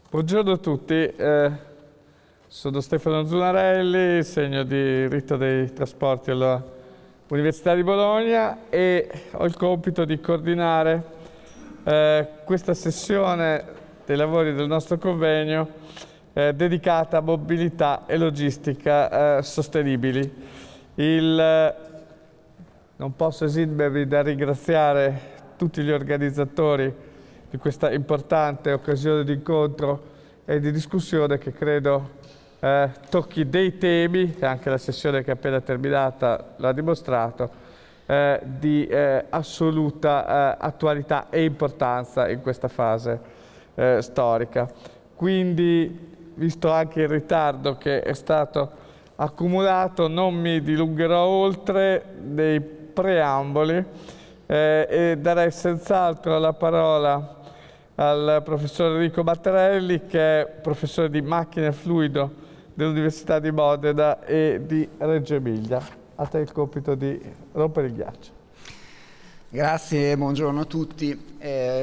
Buongiorno a tutti, sono Stefano Zunarelli, insegno diritto dei trasporti all'Università di Bologna e ho il compito di coordinare questa sessione dei lavori del nostro convegno dedicata a mobilità e logistica sostenibili. Non posso esimermi da ringraziare tutti gli organizzatori di questa importante occasione di incontro e di discussione che credo tocchi dei temi, e anche la sessione che è appena terminata l'ha dimostrato, di assoluta attualità e importanza in questa fase storica. Quindi, visto anche il ritardo che è stato accumulato, non mi dilungherò oltre nei preamboli e darei senz'altro la parola al professor Enrico Mattarelli, che è professore di macchina e fluido dell'Università di Modena e di Reggio Emilia. A te il compito di rompere il ghiaccio. Grazie, buongiorno a tutti.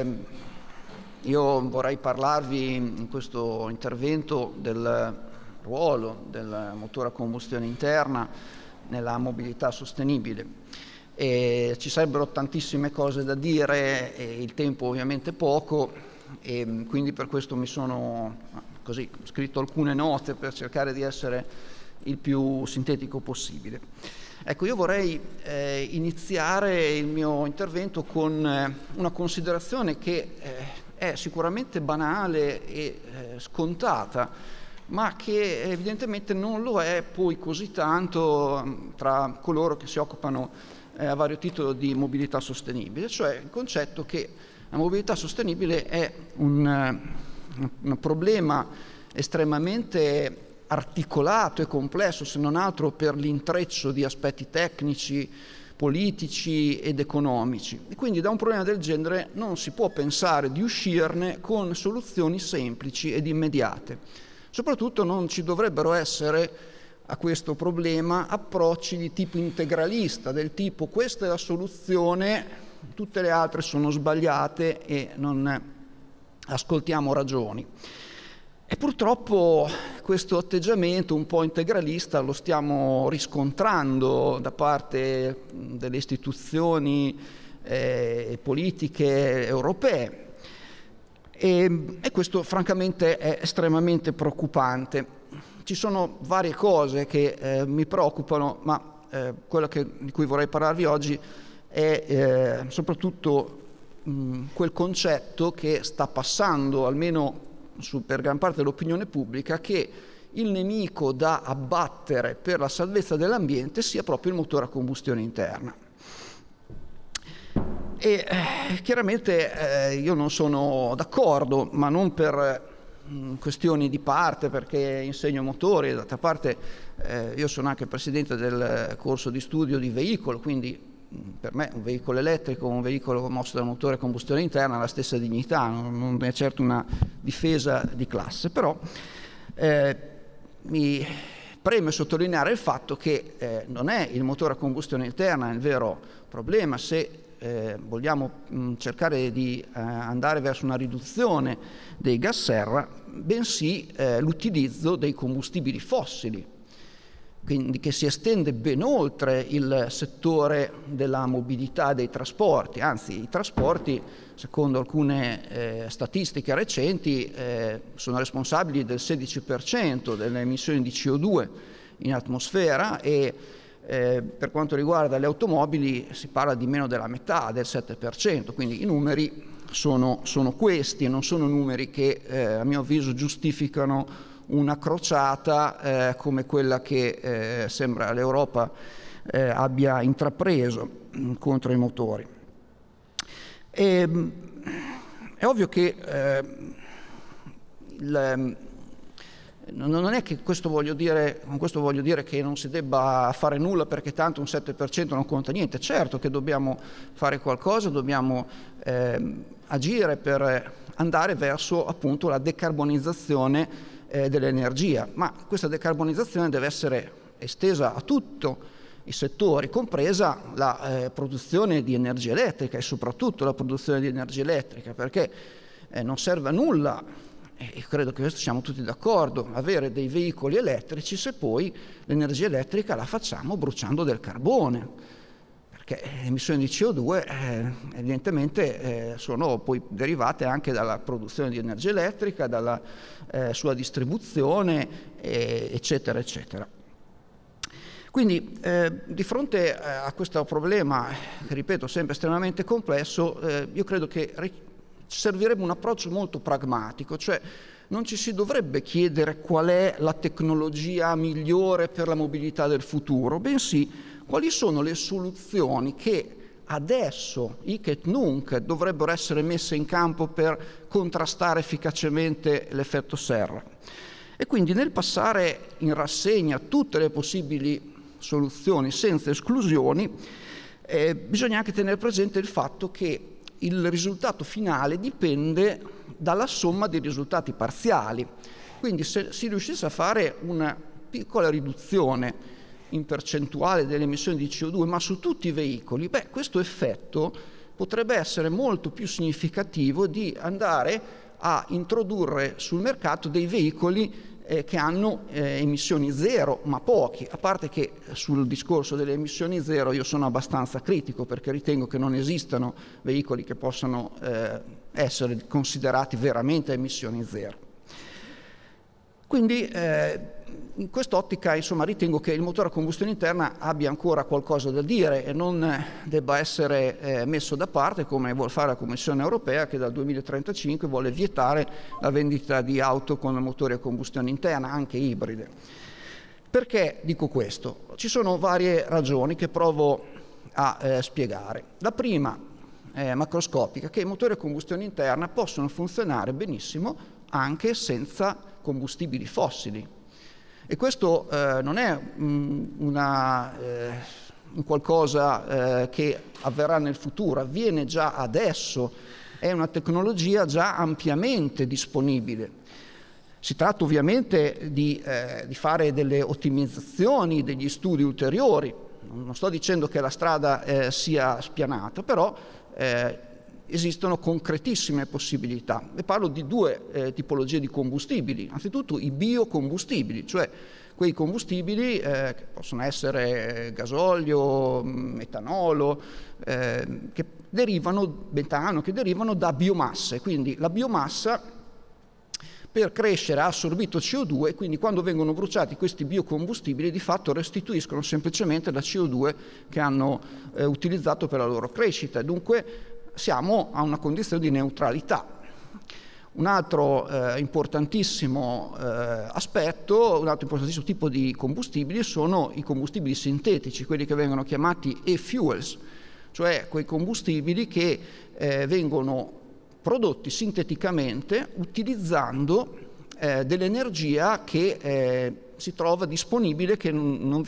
Io vorrei parlarvi in questo intervento del ruolo del motore a combustione interna nella mobilità sostenibile. Ci sarebbero tantissime cose da dire e il tempo ovviamente poco, e quindi per questo mi sono scritto alcune note per cercare di essere il più sintetico possibile. Ecco, io vorrei iniziare il mio intervento con una considerazione che è sicuramente banale e scontata, ma che evidentemente non lo è poi così tanto tra coloro che si occupano a vario titolo di mobilità sostenibile, cioè il concetto che la mobilità sostenibile è un problema estremamente articolato e complesso, se non altro per l'intreccio di aspetti tecnici, politici ed economici. E quindi da un problema del genere non si può pensare di uscirne con soluzioni semplici ed immediate. Soprattutto non ci dovrebbero essere a questo problema approcci di tipo integralista, del tipo questa è la soluzione, tutte le altre sono sbagliate e non ascoltiamo ragioni. E purtroppo questo atteggiamento un po' integralista lo stiamo riscontrando da parte delle istituzioni politiche europee e questo francamente è estremamente preoccupante. Ci sono varie cose che mi preoccupano, ma quello di cui vorrei parlarvi oggi è soprattutto quel concetto che sta passando, almeno per gran parte dell'opinione pubblica, che il nemico da abbattere per la salvezza dell'ambiente sia proprio il motore a combustione interna. E chiaramente io non sono d'accordo, ma non per questioni di parte, perché insegno motori, d'altra parte io sono anche presidente del corso di studio di veicolo, quindi per me un veicolo elettrico, un veicolo mosso da motore a combustione interna ha la stessa dignità, non è certo una difesa di classe, però mi preme sottolineare il fatto che non è il motore a combustione interna il vero problema. Se vogliamo cercare di andare verso una riduzione dei gas serra, bensì l'utilizzo dei combustibili fossili, quindi che si estende ben oltre il settore della mobilità e dei trasporti. Anzi, i trasporti, secondo alcune statistiche recenti, sono responsabili del 16% delle emissioni di CO2 in atmosfera e per quanto riguarda le automobili si parla di meno della metà, del 7%, quindi i numeri sono questi e non sono numeri che a mio avviso giustificano una crociata come quella che sembra l'Europa abbia intrapreso contro i motori. È ovvio che non è che con questo voglio dire che non si debba fare nulla perché tanto un 7% non conta niente. Certo che dobbiamo fare qualcosa, dobbiamo agire per andare verso appunto la decarbonizzazione dell'energia, ma questa decarbonizzazione deve essere estesa a tutti i settori, compresa la produzione di energia elettrica e soprattutto la produzione di energia elettrica, perché non serve a nulla e credo che questo siamo tutti d'accordo, avere dei veicoli elettrici se poi l'energia elettrica la facciamo bruciando del carbone, perché le emissioni di CO2 evidentemente sono poi derivate anche dalla produzione di energia elettrica, dalla sua distribuzione, eccetera, eccetera. Quindi di fronte a questo problema, che ripeto sempre estremamente complesso, io credo che servirebbe un approccio molto pragmatico, cioè non ci si dovrebbe chiedere qual è la tecnologia migliore per la mobilità del futuro, bensì quali sono le soluzioni che adesso, hic et nunc, dovrebbero essere messe in campo per contrastare efficacemente l'effetto serra. E quindi nel passare in rassegna tutte le possibili soluzioni senza esclusioni, bisogna anche tenere presente il fatto che il risultato finale dipende dalla somma dei risultati parziali. Quindi se si riuscisse a fare una piccola riduzione in percentuale delle emissioni di CO2, ma su tutti i veicoli, questo effetto potrebbe essere molto più significativo di andare a introdurre sul mercato dei veicoli che hanno emissioni zero, ma pochi, a parte che sul discorso delle emissioni zero io sono abbastanza critico, perché ritengo che non esistano veicoli che possano essere considerati veramente emissioni zero. Quindi in quest'ottica, insomma, ritengo che il motore a combustione interna abbia ancora qualcosa da dire e non debba essere messo da parte, come vuol fare la Commissione europea, che dal 2035 vuole vietare la vendita di auto con motori a combustione interna, anche ibride. Perché dico questo? Ci sono varie ragioni che provo a spiegare. La prima, macroscopica, che i motori a combustione interna possono funzionare benissimo anche senza combustibili fossili. E questo non è un qualcosa che avverrà nel futuro, avviene già adesso, è una tecnologia già ampiamente disponibile. Si tratta ovviamente di fare delle ottimizzazioni, degli studi ulteriori. Non sto dicendo che la strada sia spianata, però esistono concretissime possibilità. E parlo di due tipologie di combustibili. Anzitutto i biocombustibili, cioè quei combustibili che possono essere gasolio, metanolo, che derivano, metano, che derivano da biomasse. Quindi la biomassa per crescere ha assorbito CO2 e quindi quando vengono bruciati questi biocombustibili di fatto restituiscono semplicemente la CO2 che hanno utilizzato per la loro crescita. Dunque siamo a una condizione di neutralità. Un altro importantissimo aspetto, un altro importantissimo tipo di combustibili sono i combustibili sintetici, quelli che vengono chiamati e-fuels, cioè quei combustibili che vengono prodotti sinteticamente utilizzando dell'energia che si trova disponibile, che non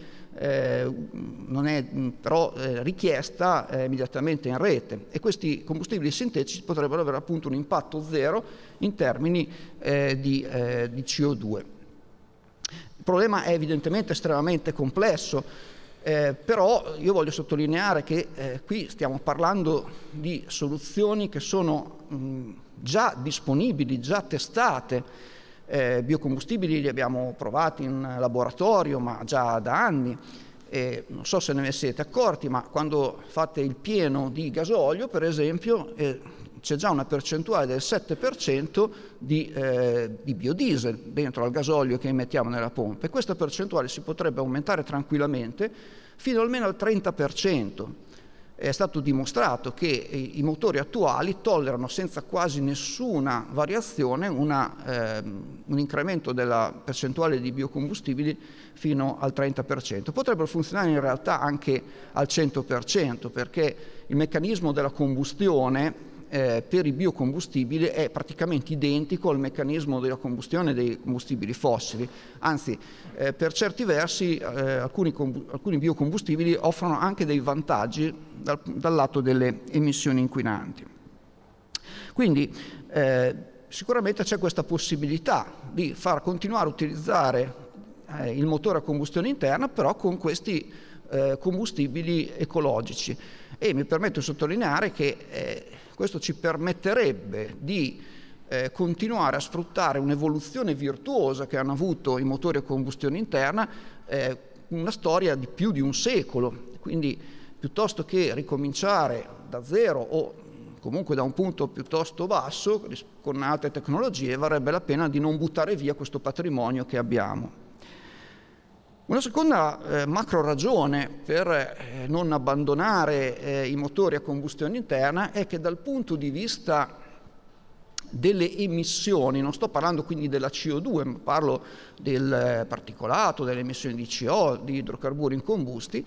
è però richiesta immediatamente in rete, e questi combustibili sintetici potrebbero avere appunto un impatto zero in termini di CO2. Il problema è evidentemente estremamente complesso, però io voglio sottolineare che qui stiamo parlando di soluzioni che sono già disponibili, già testate. Biocombustibili li abbiamo provati in laboratorio, ma già da anni. Non so se ne vi siete accorti, ma quando fate il pieno di gasolio, per esempio, c'è già una percentuale del 7% di biodiesel dentro al gasolio che immettiamo nella pompa, e questa percentuale si potrebbe aumentare tranquillamente fino almeno al 30%. È stato dimostrato che i motori attuali tollerano senza quasi nessuna variazione un incremento della percentuale di biocombustibili fino al 30%. Potrebbero funzionare in realtà anche al 100%, perché il meccanismo della combustione per i biocombustibili è praticamente identico al meccanismo della combustione dei combustibili fossili, anzi per certi versi alcuni biocombustibili offrono anche dei vantaggi dal lato delle emissioni inquinanti. Quindi sicuramente c'è questa possibilità di far continuare a utilizzare il motore a combustione interna, però con questi combustibili ecologici, e mi permetto di sottolineare che questo ci permetterebbe di continuare a sfruttare un'evoluzione virtuosa che hanno avuto i motori a combustione interna, una storia di più di un secolo. Quindi piuttosto che ricominciare da zero o comunque da un punto piuttosto basso con altre tecnologie, varrebbe la pena di non buttare via questo patrimonio che abbiamo. Una seconda macro ragione per non abbandonare i motori a combustione interna è che dal punto di vista delle emissioni, non sto parlando quindi della CO2, ma parlo del particolato, delle emissioni di CO, di idrocarburi incombusti,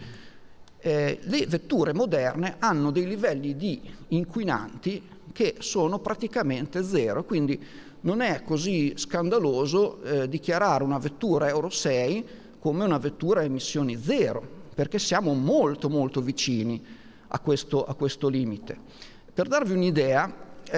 le vetture moderne hanno dei livelli di inquinanti che sono praticamente zero, quindi non è così scandaloso dichiarare una vettura Euro 6 come una vettura a emissioni zero, perché siamo molto molto vicini a questo limite. Per darvi un'idea,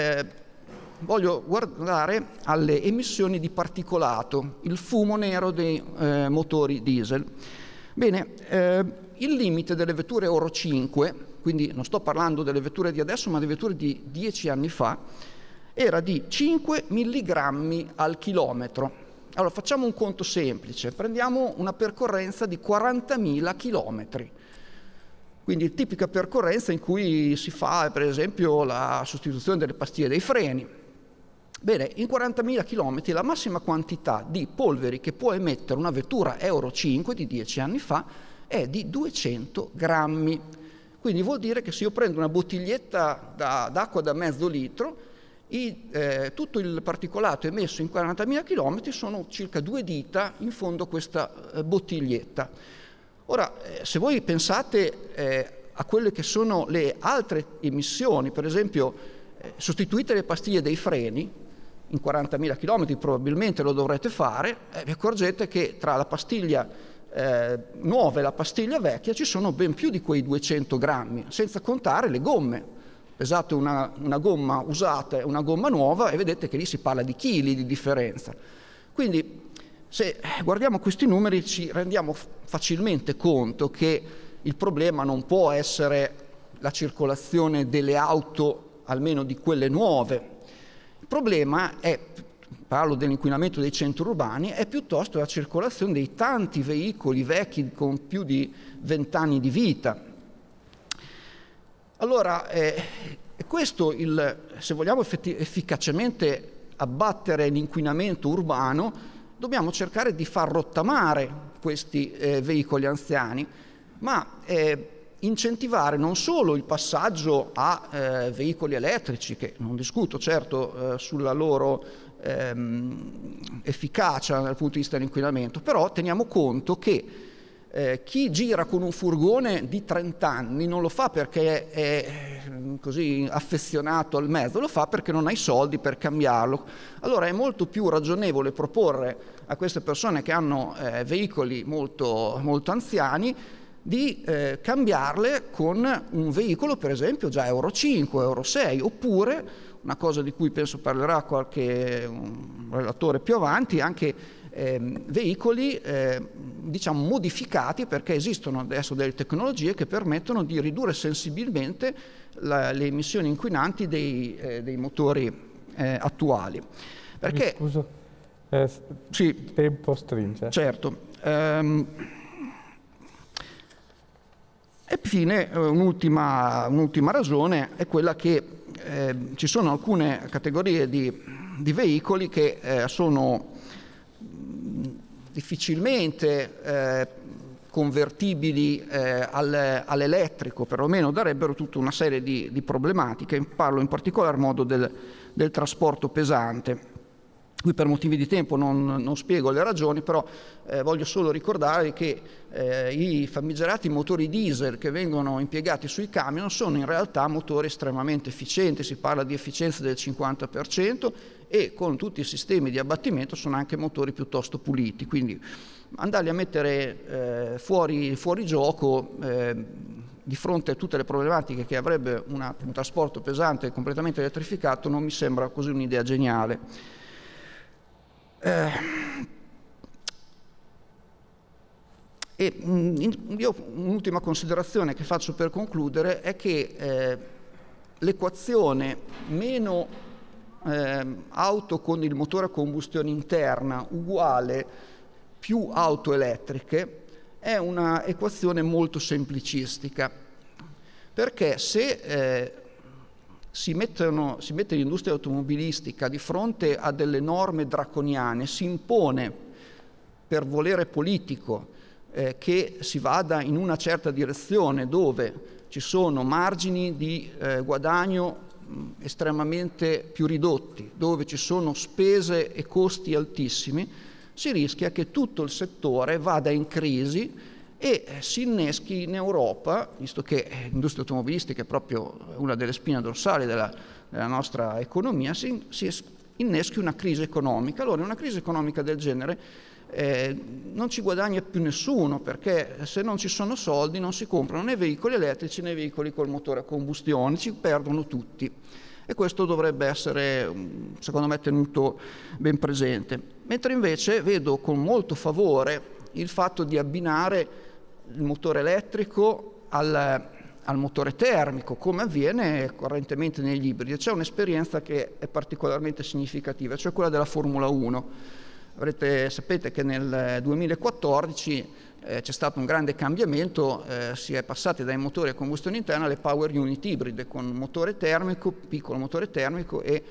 voglio guardare alle emissioni di particolato, il fumo nero dei motori diesel. Bene, il limite delle vetture Euro 5, quindi non sto parlando delle vetture di adesso, ma delle vetture di 10 anni fa, era di 5 milligrammi al chilometro. Allora facciamo un conto semplice, prendiamo una percorrenza di 40.000 chilometri, quindi tipica percorrenza in cui si fa per esempio la sostituzione delle pastiglie dei freni. Bene, in 40.000 chilometri la massima quantità di polveri che può emettere una vettura Euro 5 di 10 anni fa è di 200 grammi, quindi vuol dire che se io prendo una bottiglietta d'acqua da mezzo litro, tutto il particolato emesso in 40.000 km sono circa 2 dita in fondo a questa bottiglietta. Ora, se voi pensate a quelle che sono le altre emissioni, per esempio sostituite le pastiglie dei freni, in 40.000 km probabilmente lo dovrete fare, vi accorgete che tra la pastiglia nuova e la pastiglia vecchia ci sono ben più di quei 200 grammi, senza contare le gomme. Pesate una gomma usata e una gomma nuova e vedete che lì si parla di chili di differenza. Quindi se guardiamo questi numeri ci rendiamo facilmente conto che il problema non può essere la circolazione delle auto, almeno di quelle nuove. Il problema è, parlo dell'inquinamento dei centri urbani, è piuttosto la circolazione dei tanti veicoli vecchi con più di 20 anni di vita. Allora, questo se vogliamo efficacemente abbattere l'inquinamento urbano, dobbiamo cercare di far rottamare questi veicoli anziani, ma incentivare non solo il passaggio a veicoli elettrici, che non discuto certo sulla loro efficacia dal punto di vista dell'inquinamento, però teniamo conto che chi gira con un furgone di 30 anni non lo fa perché è così affezionato al mezzo, lo fa perché non ha i soldi per cambiarlo. Allora è molto più ragionevole proporre a queste persone che hanno veicoli molto, molto anziani di cambiarle con un veicolo per esempio già Euro 5, Euro 6, oppure, una cosa di cui penso parlerà qualche relatore più avanti, anche veicoli diciamo modificati, perché esistono adesso delle tecnologie che permettono di ridurre sensibilmente le emissioni inquinanti dei motori attuali. Perché, scusa, sì, il tempo stringe. Certo. E infine un'ultima ragione è quella che ci sono alcune categorie di veicoli che sono difficilmente convertibili all'elettrico, perlomeno darebbero tutta una serie di problematiche. Parlo in particolar modo del trasporto pesante. Qui per motivi di tempo non spiego le ragioni, però voglio solo ricordare che i famigerati motori diesel che vengono impiegati sui camion sono in realtà motori estremamente efficienti, si parla di efficienza del 50%, e con tutti i sistemi di abbattimento sono anche motori piuttosto puliti, quindi andarli a mettere fuori gioco di fronte a tutte le problematiche che avrebbe un trasporto pesante completamente elettrificato non mi sembra così un'idea geniale. Io un'ultima considerazione che faccio per concludere è che l'equazione meno auto con il motore a combustione interna uguale più auto elettriche è una equazione molto semplicistica, perché se si mette l'industria automobilistica di fronte a delle norme draconiane, si impone per volere politico che si vada in una certa direzione dove ci sono margini di guadagno estremamente più ridotti, dove ci sono spese e costi altissimi, si rischia che tutto il settore vada in crisi e si inneschi in Europa, visto che l'industria automobilistica è proprio una delle spine dorsali della nostra economia, si inneschi una crisi economica. Allora, in una crisi economica del genere non ci guadagna più nessuno, perché se non ci sono soldi non si comprano né veicoli elettrici né veicoli col motore a combustione, ci perdono tutti. E questo dovrebbe essere, secondo me, tenuto ben presente. Mentre invece vedo con molto favore il fatto di abbinare il motore elettrico al motore termico, come avviene correntemente negli ibridi. C'è un'esperienza che è particolarmente significativa, cioè quella della Formula 1. Sapete che nel 2014 c'è stato un grande cambiamento, si è passati dai motori a combustione interna alle power unit ibride con un motore termico, piccolo motore termico e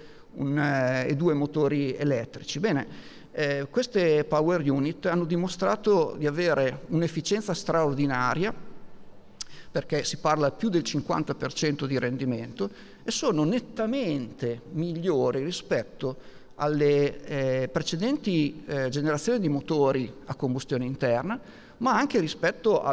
2 motori elettrici. Bene, queste power unit hanno dimostrato di avere un'efficienza straordinaria, perché si parla più del 50% di rendimento, e sono nettamente migliori rispetto alle precedenti generazioni di motori a combustione interna, ma anche rispetto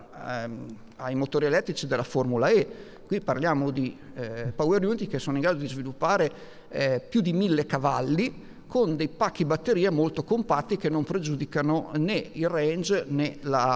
ai motori elettrici della Formula E. Qui parliamo di power unit che sono in grado di sviluppare più di 1000 cavalli con dei pacchi batteria molto compatti che non pregiudicano né il range né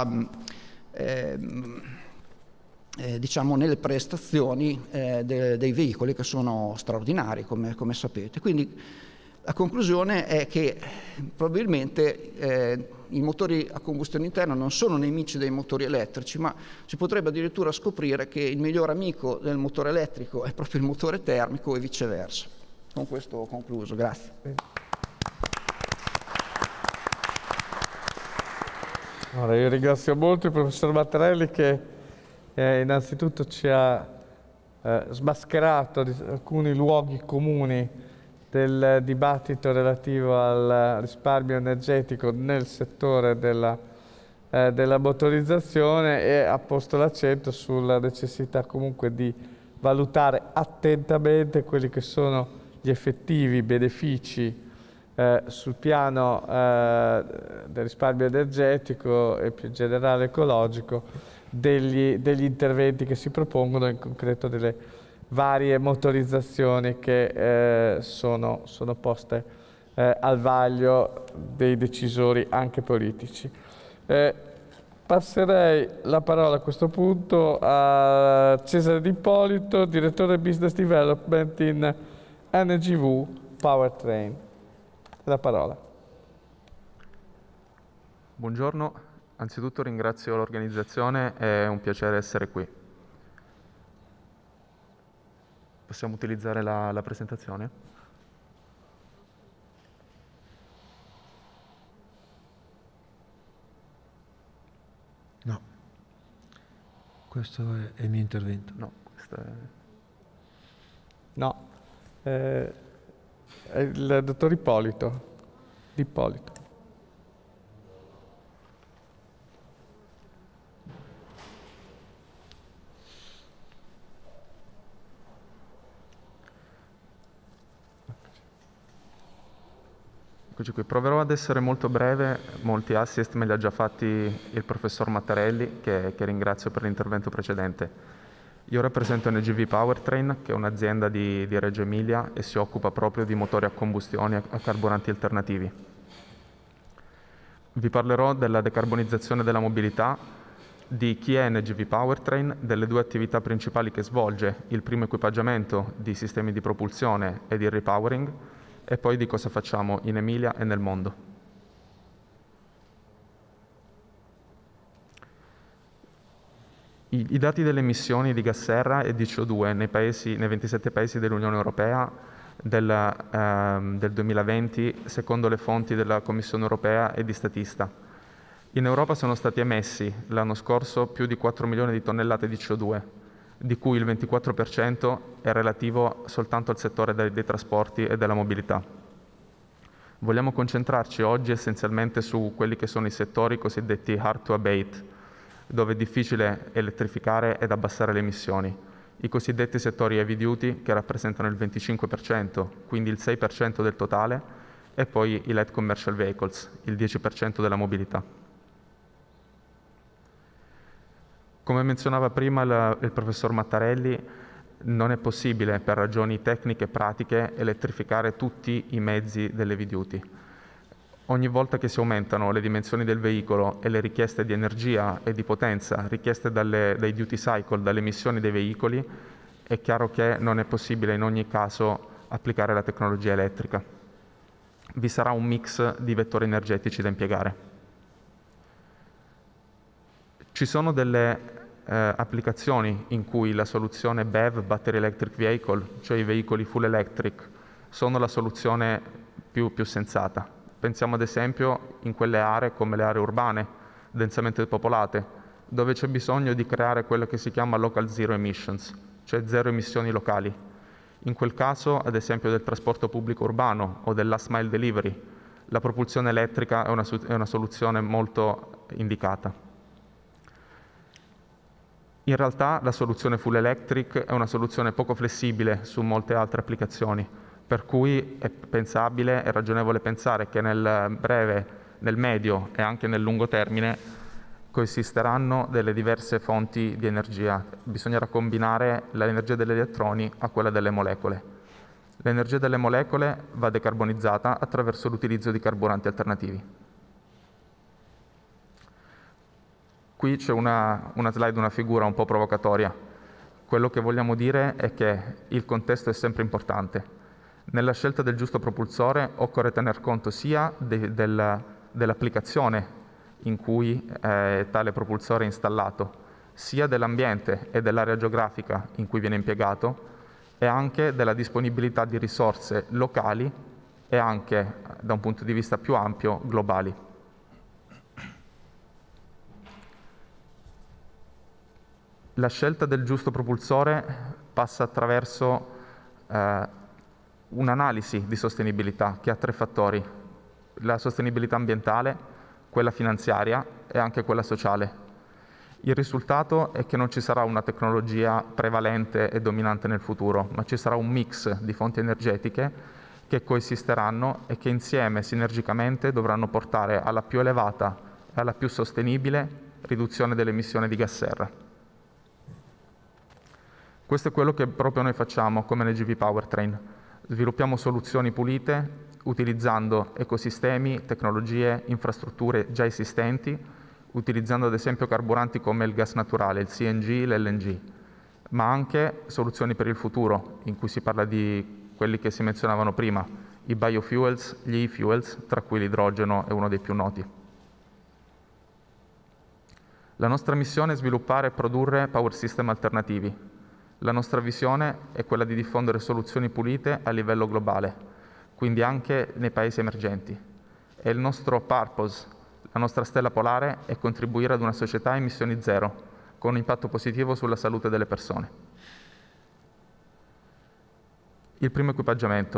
diciamo, né le prestazioni dei veicoli, che sono straordinari, come sapete. Quindi la conclusione è che probabilmente i motori a combustione interna non sono nemici dei motori elettrici, ma si potrebbe addirittura scoprire che il miglior amico del motore elettrico è proprio il motore termico e viceversa. Con questo ho concluso, grazie. Allora, io ringrazio molto il professor Mattarelli che innanzitutto ci ha smascherato alcuni luoghi comuni del dibattito relativo al risparmio energetico nel settore della motorizzazione e ha posto l'accento sulla necessità comunque di valutare attentamente quelli che sono gli effettivi benefici sul piano del risparmio energetico e più in generale ecologico degli interventi che si propongono, in concreto delle varie motorizzazioni che sono poste al vaglio dei decisori anche politici. Passerei la parola a questo punto a Cesare Di Ippolito, direttore Business Development in NGV Powertrain. La parola. Buongiorno, anzitutto ringrazio l'organizzazione, è un piacere essere qui. Possiamo utilizzare la presentazione? No, questo è il mio intervento. No, questo è... No, è il dottor Ippolito. Di Ippolito. Eccoci qui. Proverò ad essere molto breve, molti assist me li ha già fatti il professor Mattarelli, che ringrazio per l'intervento precedente. Io rappresento NGV Powertrain, che è un'azienda di Reggio Emilia e si occupa proprio di motori a combustione a carburanti alternativi. Vi parlerò della decarbonizzazione della mobilità, di chi è NGV Powertrain, delle 2 attività principali che svolge, il primo equipaggiamento di sistemi di propulsione e di repowering, e poi di cosa facciamo in Emilia e nel mondo. I dati delle emissioni di gas serra e di CO2 nei 27 paesi dell'Unione Europea del 2020 secondo le fonti della Commissione europea e di Statista. In Europa sono stati emessi l'anno scorso più di 4 milioni di tonnellate di CO2, di cui il 24% è relativo soltanto al settore dei trasporti e della mobilità. Vogliamo concentrarci oggi essenzialmente su quelli che sono i settori cosiddetti hard to abate, dove è difficile elettrificare ed abbassare le emissioni. I cosiddetti settori heavy duty, che rappresentano il 25%, quindi il 6% del totale, e poi i light commercial vehicles, il 10% della mobilità. Come menzionava prima il professor Mattarelli, non è possibile per ragioni tecniche e pratiche elettrificare tutti i mezzi dell'heavy duty. Ogni volta che si aumentano le dimensioni del veicolo e le richieste di energia e di potenza richieste dai duty cycle, dalle emissioni dei veicoli, è chiaro che non è possibile in ogni caso applicare la tecnologia elettrica. Vi sarà un mix di vettori energetici da impiegare. Ci sono delle applicazioni in cui la soluzione BEV, Battery Electric Vehicle, cioè i veicoli full electric, sono la soluzione più sensata. Pensiamo ad esempio in quelle aree come le aree urbane, densamente popolate, dove c'è bisogno di creare quello che si chiama local zero emissions, cioè zero emissioni locali. In quel caso, ad esempio del trasporto pubblico urbano o del last mile delivery, la propulsione elettrica è una soluzione molto indicata. In realtà la soluzione full electric è una soluzione poco flessibile su molte altre applicazioni, per cui è pensabile e ragionevole pensare che nel breve, nel medio e anche nel lungo termine coesisteranno delle diverse fonti di energia. Bisognerà combinare l'energia degli elettroni a quella delle molecole. L'energia delle molecole va decarbonizzata attraverso l'utilizzo di carburanti alternativi. Qui c'è una slide, una figura un po' provocatoria. Quello che vogliamo dire è che il contesto è sempre importante. Nella scelta del giusto propulsore occorre tener conto sia dell'applicazione in cui tale propulsore è installato, sia dell'ambiente e dell'area geografica in cui viene impiegato, e anche della disponibilità di risorse locali e anche, da un punto di vista più ampio, globali. La scelta del giusto propulsore passa attraverso un'analisi di sostenibilità che ha 3 fattori: la sostenibilità ambientale, quella finanziaria e anche quella sociale. Il risultato è che non ci sarà una tecnologia prevalente e dominante nel futuro, ma ci sarà un mix di fonti energetiche che coesisteranno e che insieme, sinergicamente, dovranno portare alla più elevata e alla più sostenibile riduzione delle emissioni di gas serra. Questo è quello che proprio noi facciamo come NGV Powertrain. Sviluppiamo soluzioni pulite utilizzando ecosistemi, tecnologie, infrastrutture già esistenti, utilizzando ad esempio carburanti come il gas naturale, il CNG, l'LNG, ma anche soluzioni per il futuro, in cui si parla di quelli che si menzionavano prima, i biofuels, gli e-fuels, tra cui l'idrogeno è uno dei più noti. La nostra missione è sviluppare e produrre power system alternativi. La nostra visione è quella di diffondere soluzioni pulite a livello globale, quindi anche nei paesi emergenti. E il nostro purpose, la nostra stella polare, è contribuire ad una società a emissioni zero, con un impatto positivo sulla salute delle persone. Il primo equipaggiamento.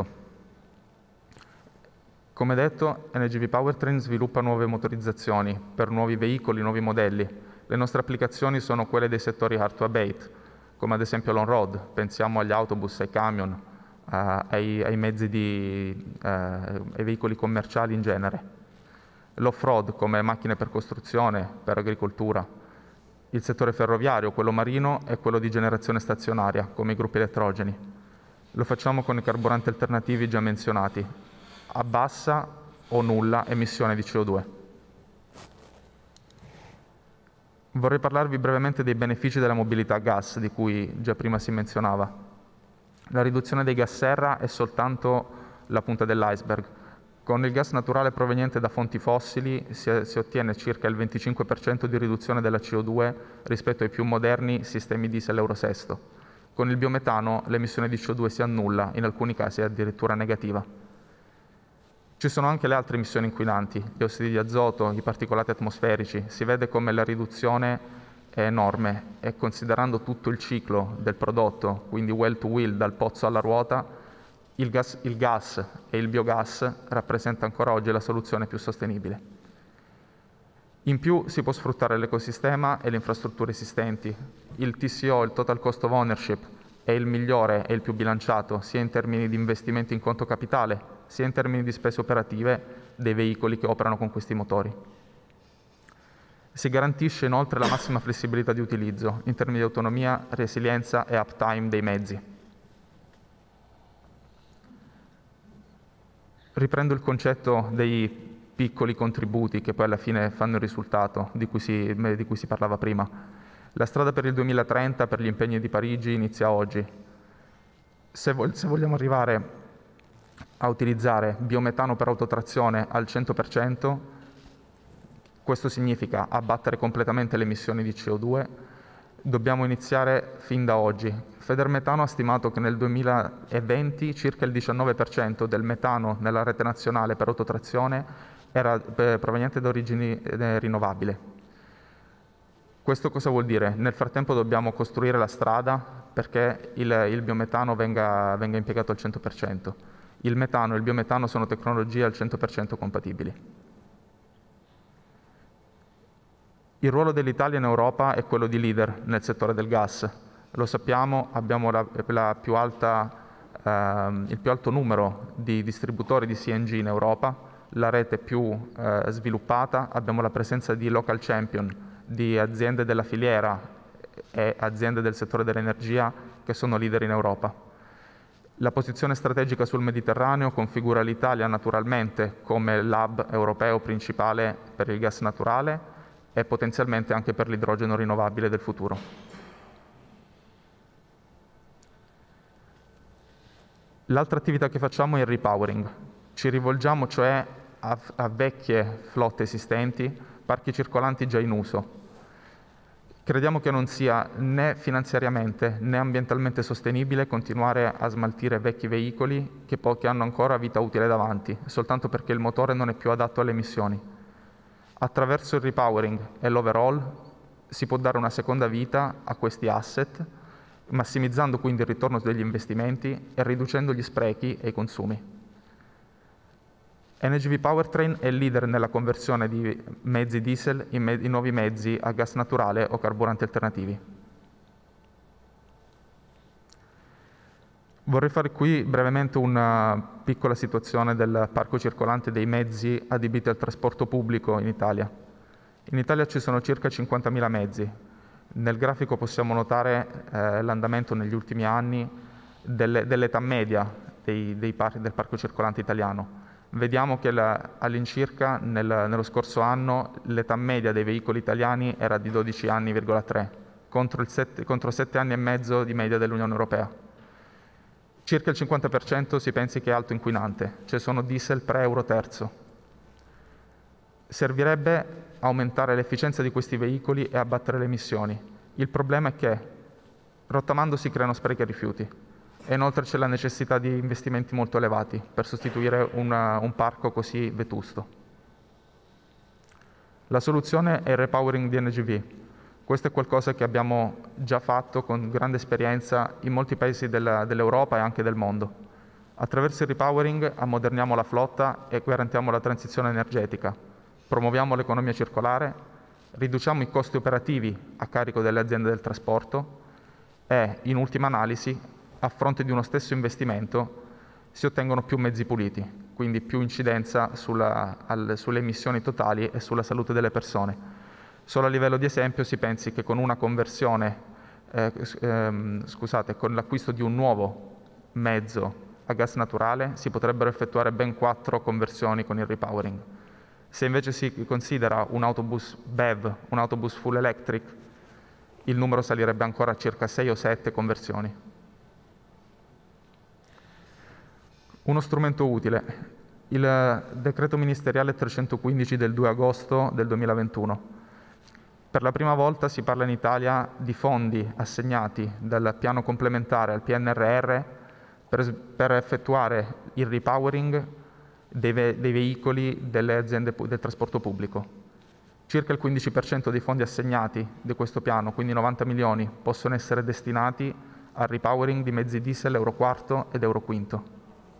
Come detto, NGV Powertrain sviluppa nuove motorizzazioni per nuovi veicoli, nuovi modelli. Le nostre applicazioni sono quelle dei settori hard to abate, come ad esempio l'on-road, pensiamo agli autobus, ai camion, ai mezzi ai veicoli commerciali in genere. L'off-road come macchine per costruzione, per agricoltura. Il settore ferroviario, quello marino e quello di generazione stazionaria, come i gruppi elettrogeni. Lo facciamo con i carburanti alternativi già menzionati, a bassa o nulla emissione di CO2. Vorrei parlarvi brevemente dei benefici della mobilità a gas, di cui già prima si menzionava. La riduzione dei gas serra è soltanto la punta dell'iceberg. Con il gas naturale proveniente da fonti fossili si ottiene circa il 25% di riduzione della CO2 rispetto ai più moderni sistemi diesel Euro 6. Con il biometano l'emissione di CO2 si annulla, in alcuni casi è addirittura negativa. Ci sono anche le altre emissioni inquinanti, gli ossidi di azoto, i particolati atmosferici. Si vede come la riduzione è enorme e considerando tutto il ciclo del prodotto, quindi well to wheel, dal pozzo alla ruota, il gas e il biogas rappresenta ancora oggi la soluzione più sostenibile. In più si può sfruttare l'ecosistema e le infrastrutture esistenti. Il TCO, il Total Cost of Ownership, è il migliore e il più bilanciato, sia in termini di investimenti in conto capitale, sia in termini di spese operative dei veicoli che operano con questi motori. Si garantisce inoltre la massima flessibilità di utilizzo, in termini di autonomia, resilienza e uptime dei mezzi. Riprendo il concetto dei piccoli contributi che poi alla fine fanno il risultato di cui si parlava prima. La strada per il 2030 per gli impegni di Parigi inizia oggi. Se vogliamo arrivare a utilizzare biometano per autotrazione al 100%, questo significa abbattere completamente le emissioni di CO2, dobbiamo iniziare fin da oggi. Federmetano ha stimato che nel 2020 circa il 19% del metano nella rete nazionale per autotrazione era proveniente da origini rinnovabili. Questo cosa vuol dire? Nel frattempo dobbiamo costruire la strada perché il biometano venga impiegato al 100%. Il metano e il biometano sono tecnologie al 100% compatibili. Il ruolo dell'Italia in Europa è quello di leader nel settore del gas. Lo sappiamo, abbiamo il più alto numero di distributori di CNG in Europa, la rete più sviluppata, abbiamo la presenza di local champion, di aziende della filiera e aziende del settore dell'energia che sono leader in Europa. La posizione strategica sul Mediterraneo configura l'Italia naturalmente come l'hub europeo principale per il gas naturale e potenzialmente anche per l'idrogeno rinnovabile del futuro. L'altra attività che facciamo è il repowering. Ci rivolgiamo cioè a vecchie flotte esistenti, parchi circolanti già in uso. Crediamo che non sia né finanziariamente né ambientalmente sostenibile continuare a smaltire vecchi veicoli che hanno ancora vita utile davanti, soltanto perché il motore non è più adatto alle emissioni. Attraverso il repowering e l'overhaul si può dare una seconda vita a questi asset, massimizzando quindi il ritorno degli investimenti e riducendo gli sprechi e i consumi. NGV Powertrain è il leader nella conversione di mezzi diesel in nuovi mezzi a gas naturale o carburanti alternativi. Vorrei fare qui brevemente una piccola situazione del parco circolante dei mezzi adibiti al trasporto pubblico in Italia. In Italia ci sono circa 50.000 mezzi. Nel grafico possiamo notare l'andamento negli ultimi anni dell'età media del parco circolante italiano. Vediamo che all'incirca nello scorso anno l'età media dei veicoli italiani era di 12,3 anni, contro 7 anni e mezzo di media dell'Unione Europea. Circa il 50% si pensi che è alto inquinante, cioè sono diesel pre-Euro terzo. Servirebbe aumentare l'efficienza di questi veicoli e abbattere le emissioni. Il problema è che rottamando si creano sprechi e rifiuti. E inoltre c'è la necessità di investimenti molto elevati per sostituire un parco così vetusto. La soluzione è il repowering di NGV. Questo è qualcosa che abbiamo già fatto con grande esperienza in molti paesi dell'Europa e anche del mondo. Attraverso il repowering ammoderniamo la flotta e garantiamo la transizione energetica, promuoviamo l'economia circolare, riduciamo i costi operativi a carico delle aziende del trasporto e, in ultima analisi, a fronte di uno stesso investimento si ottengono più mezzi puliti, quindi più incidenza sulle emissioni totali e sulla salute delle persone. Solo a livello di esempio si pensi che con una conversione, con l'acquisto di un nuovo mezzo a gas naturale si potrebbero effettuare ben 4 conversioni con il repowering. Se invece si considera un autobus BEV, un autobus full electric, il numero salirebbe ancora a circa 6 o 7 conversioni. Uno strumento utile, il decreto ministeriale 315 del 2 agosto del 2021. Per la prima volta si parla in Italia di fondi assegnati dal piano complementare al PNRR per effettuare il repowering dei veicoli delle aziende del trasporto pubblico. Circa il 15% dei fondi assegnati di questo piano, quindi 90 milioni, possono essere destinati al repowering di mezzi diesel Euro 4 ed Euro 5.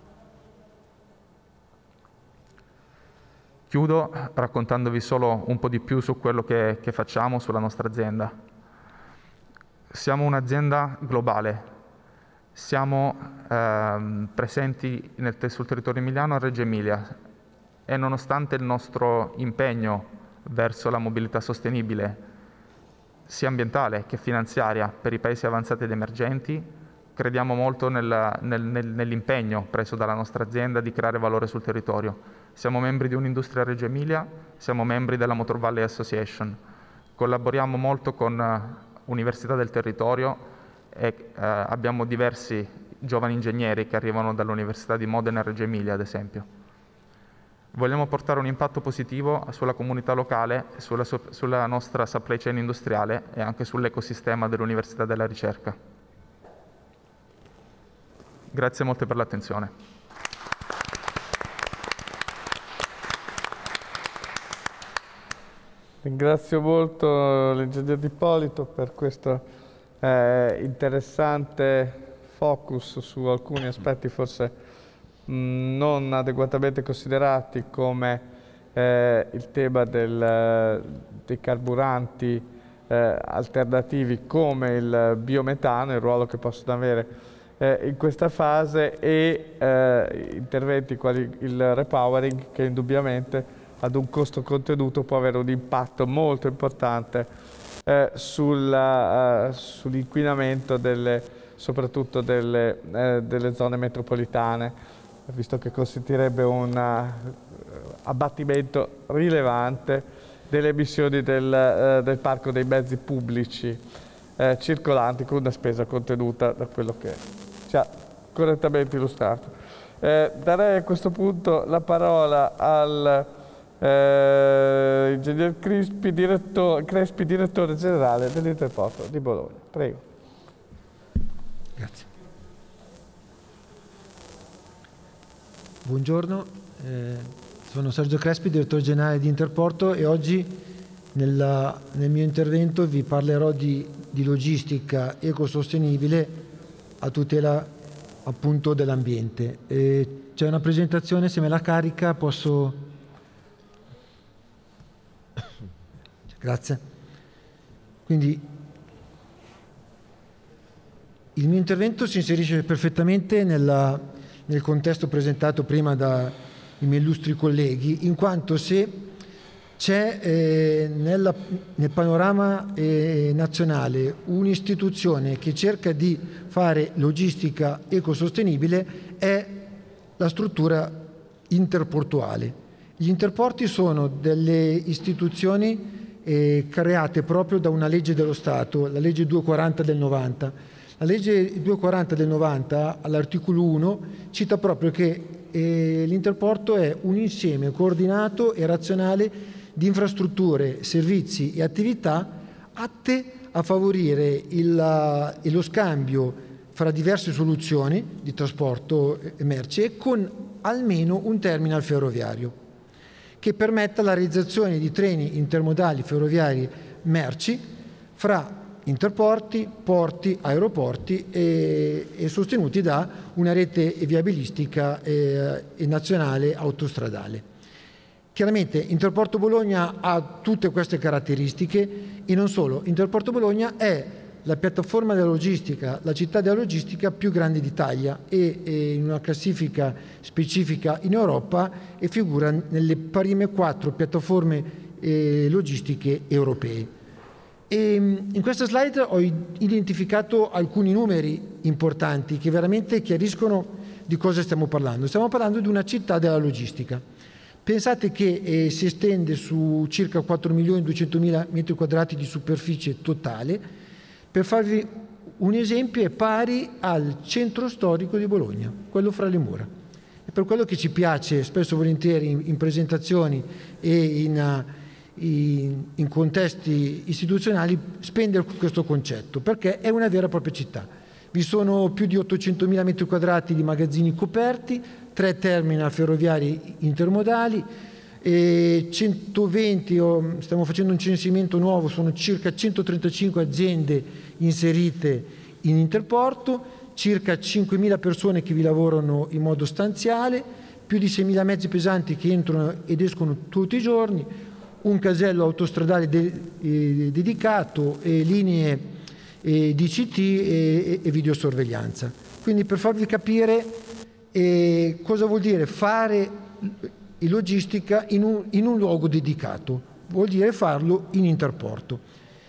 Chiudo raccontandovi solo un po' di più su quello che facciamo, sulla nostra azienda. Siamo un'azienda globale, siamo presenti sul territorio emiliano a Reggio Emilia e nonostante il nostro impegno verso la mobilità sostenibile, sia ambientale che finanziaria, per i paesi avanzati ed emergenti, crediamo molto nell'impegno preso dalla nostra azienda di creare valore sul territorio. Siamo membri di Un'Industria Reggio Emilia, siamo membri della Motor Valley Association, collaboriamo molto con università del territorio e abbiamo diversi giovani ingegneri che arrivano dall'Università di Modena e Reggio Emilia, ad esempio. Vogliamo portare un impatto positivo sulla comunità locale, sulla nostra supply chain industriale e anche sull'ecosistema dell'Università della Ricerca. Grazie molte per l'attenzione. Ringrazio molto l'ingegner Ippolito per questo interessante focus su alcuni aspetti forse non adeguatamente considerati, come il tema dei carburanti alternativi come il biometano, il ruolo che possono avere in questa fase, e interventi quali il repowering, che indubbiamente ad un costo contenuto può avere un impatto molto importante sull'inquinamento soprattutto delle zone metropolitane, visto che consentirebbe un abbattimento rilevante delle emissioni del parco dei mezzi pubblici circolanti, con una spesa contenuta da quello che ci ha correttamente illustrato. Darei a questo punto la parola al ingegner Crespi, direttore generale dell'Interporto di Bologna. Prego. Grazie. Buongiorno, sono Sergio Crespi, direttore generale di Interporto, e oggi nel mio intervento vi parlerò di logistica ecosostenibile a tutela appunto dell'ambiente. C'è una presentazione, se me la carica posso... Grazie. Quindi il mio intervento si inserisce perfettamente nel contesto presentato prima dai miei illustri colleghi, in quanto se c'è nel panorama nazionale un'istituzione che cerca di fare logistica ecosostenibile, è la struttura interportuale. Gli interporti sono delle istituzioni create proprio da una legge dello Stato, la legge 240 del 90. La legge 240 del 90, all'articolo 1, cita proprio che l'interporto è un insieme coordinato e razionale di infrastrutture, servizi e attività atte a favorire lo scambio fra diverse soluzioni di trasporto merci e con almeno un terminal ferroviario che permetta la realizzazione di treni intermodali ferroviari merci fra interporti, porti, aeroporti e sostenuti da una rete viabilistica e nazionale autostradale. Chiaramente Interporto Bologna ha tutte queste caratteristiche e non solo. Interporto Bologna è la piattaforma della logistica, la città della logistica più grande d'Italia e in una classifica specifica in Europa e figura nelle prime 4 piattaforme logistiche europee. E in questa slide ho identificato alcuni numeri importanti che veramente chiariscono di cosa stiamo parlando. Stiamo parlando di una città della logistica. Pensate che si estende su circa 4.200.000 metri quadrati di superficie totale. Per farvi un esempio, è pari al centro storico di Bologna, quello fra le mura. È per quello che ci piace spesso e volentieri in presentazioni e in contesti istituzionali spendere questo concetto, perché è una vera e propria città. Vi sono più di 800.000 metri quadrati di magazzini coperti, 3 terminal ferroviari intermodali, 120, stiamo facendo un censimento nuovo, sono circa 135 aziende inserite in interporto, circa 5.000 persone che vi lavorano in modo stanziale, più di 6.000 mezzi pesanti che entrano ed escono tutti i giorni, un casello autostradale dedicato, linee DCT e videosorveglianza. Quindi, per farvi capire cosa vuol dire fare logistica in un luogo dedicato, vuol dire farlo in interporto.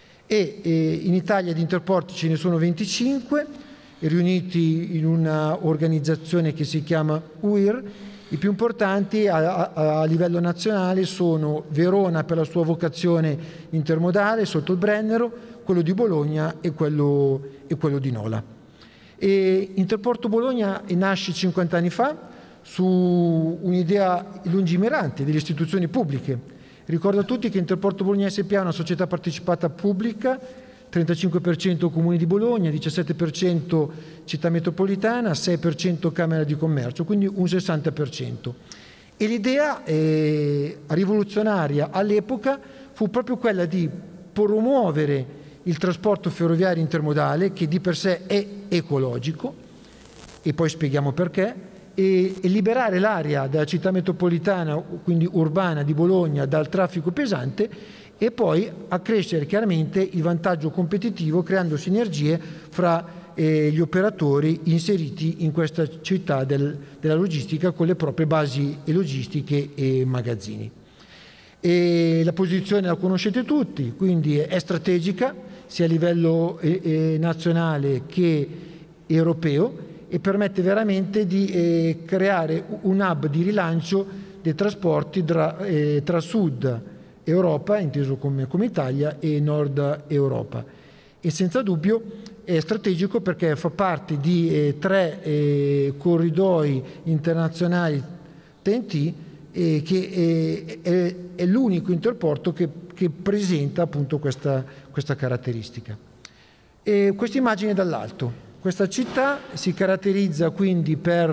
In Italia di interporti ce ne sono 25, riuniti in una organizzazione che si chiama UIR. I più importanti a livello nazionale sono Verona per la sua vocazione intermodale sotto il Brennero, quello di Bologna e quello di Nola. Interporto Bologna nasce 50 anni fa su un'idea lungimirante delle istituzioni pubbliche. Ricordo a tutti che Interporto Bologna SpA è una società partecipata pubblica, 35% Comune di Bologna, 17% Città Metropolitana, 6% Camera di Commercio, quindi un 60%. E l'idea rivoluzionaria all'epoca fu proprio quella di promuovere il trasporto ferroviario intermodale, che di per sé è ecologico, e poi spieghiamo perché, e liberare l'area della città metropolitana, quindi urbana di Bologna, dal traffico pesante, e poi accrescere chiaramente il vantaggio competitivo creando sinergie fra gli operatori inseriti in questa città della logistica con le proprie basi logistiche e magazzini. La posizione la conoscete tutti, quindi è strategica sia a livello nazionale che europeo e permette veramente di creare un hub di rilancio dei trasporti tra Sud Europa, inteso come Italia, e Nord Europa. E senza dubbio è strategico perché fa parte di 3 corridoi internazionali TEN-T, che è l'unico interporto che presenta appunto questa caratteristica. Questa immagine dall'alto. Questa città si caratterizza quindi per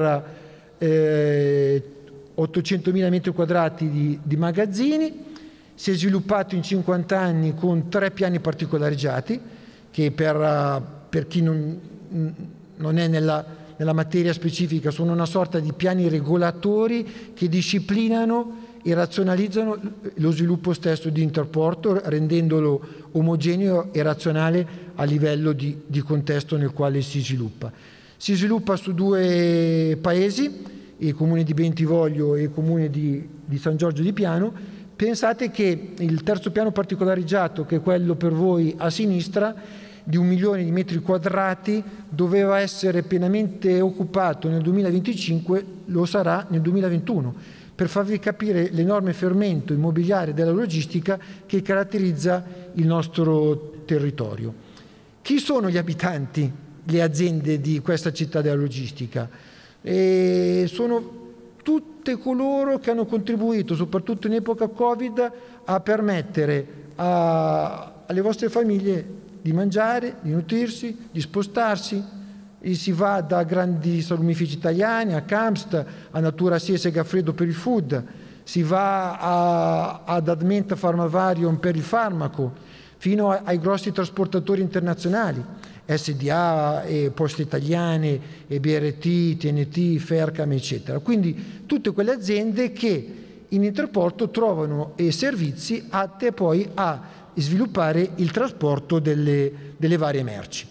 800.000 metri quadrati di magazzini. Si è sviluppato in 50 anni con 3 piani particolarizzati che per chi non è nella materia specifica sono una sorta di piani regolatori che disciplinano e razionalizzano lo sviluppo stesso di interporto, rendendolo omogeneo e razionale a livello di contesto nel quale si sviluppa. Si sviluppa su 2 paesi, il comune di Bentivoglio e il comune di San Giorgio di Piano. Pensate che il terzo piano particolarizzato, che è quello per voi a sinistra, di 1 milione di metri quadrati, doveva essere pienamente occupato nel 2025, lo sarà nel 2021, per farvi capire l'enorme fermento immobiliare della logistica che caratterizza il nostro territorio. Chi sono gli abitanti, le aziende di questa città della logistica? Sono tutte coloro che hanno contribuito, soprattutto in epoca Covid, a permettere alle vostre famiglie di mangiare, di nutrirsi, di spostarsi. E si va da grandi salumifici italiani a Kamst, a Natura Sies e Gaffredo per il food, si va ad Admenta Pharmavarium per il farmaco, fino ai grossi trasportatori internazionali, SDA, Poste Italiane, BRT, TNT, Fercam, eccetera. Quindi tutte quelle aziende che in interporto trovano servizi atti poi a sviluppare il trasporto delle varie merci.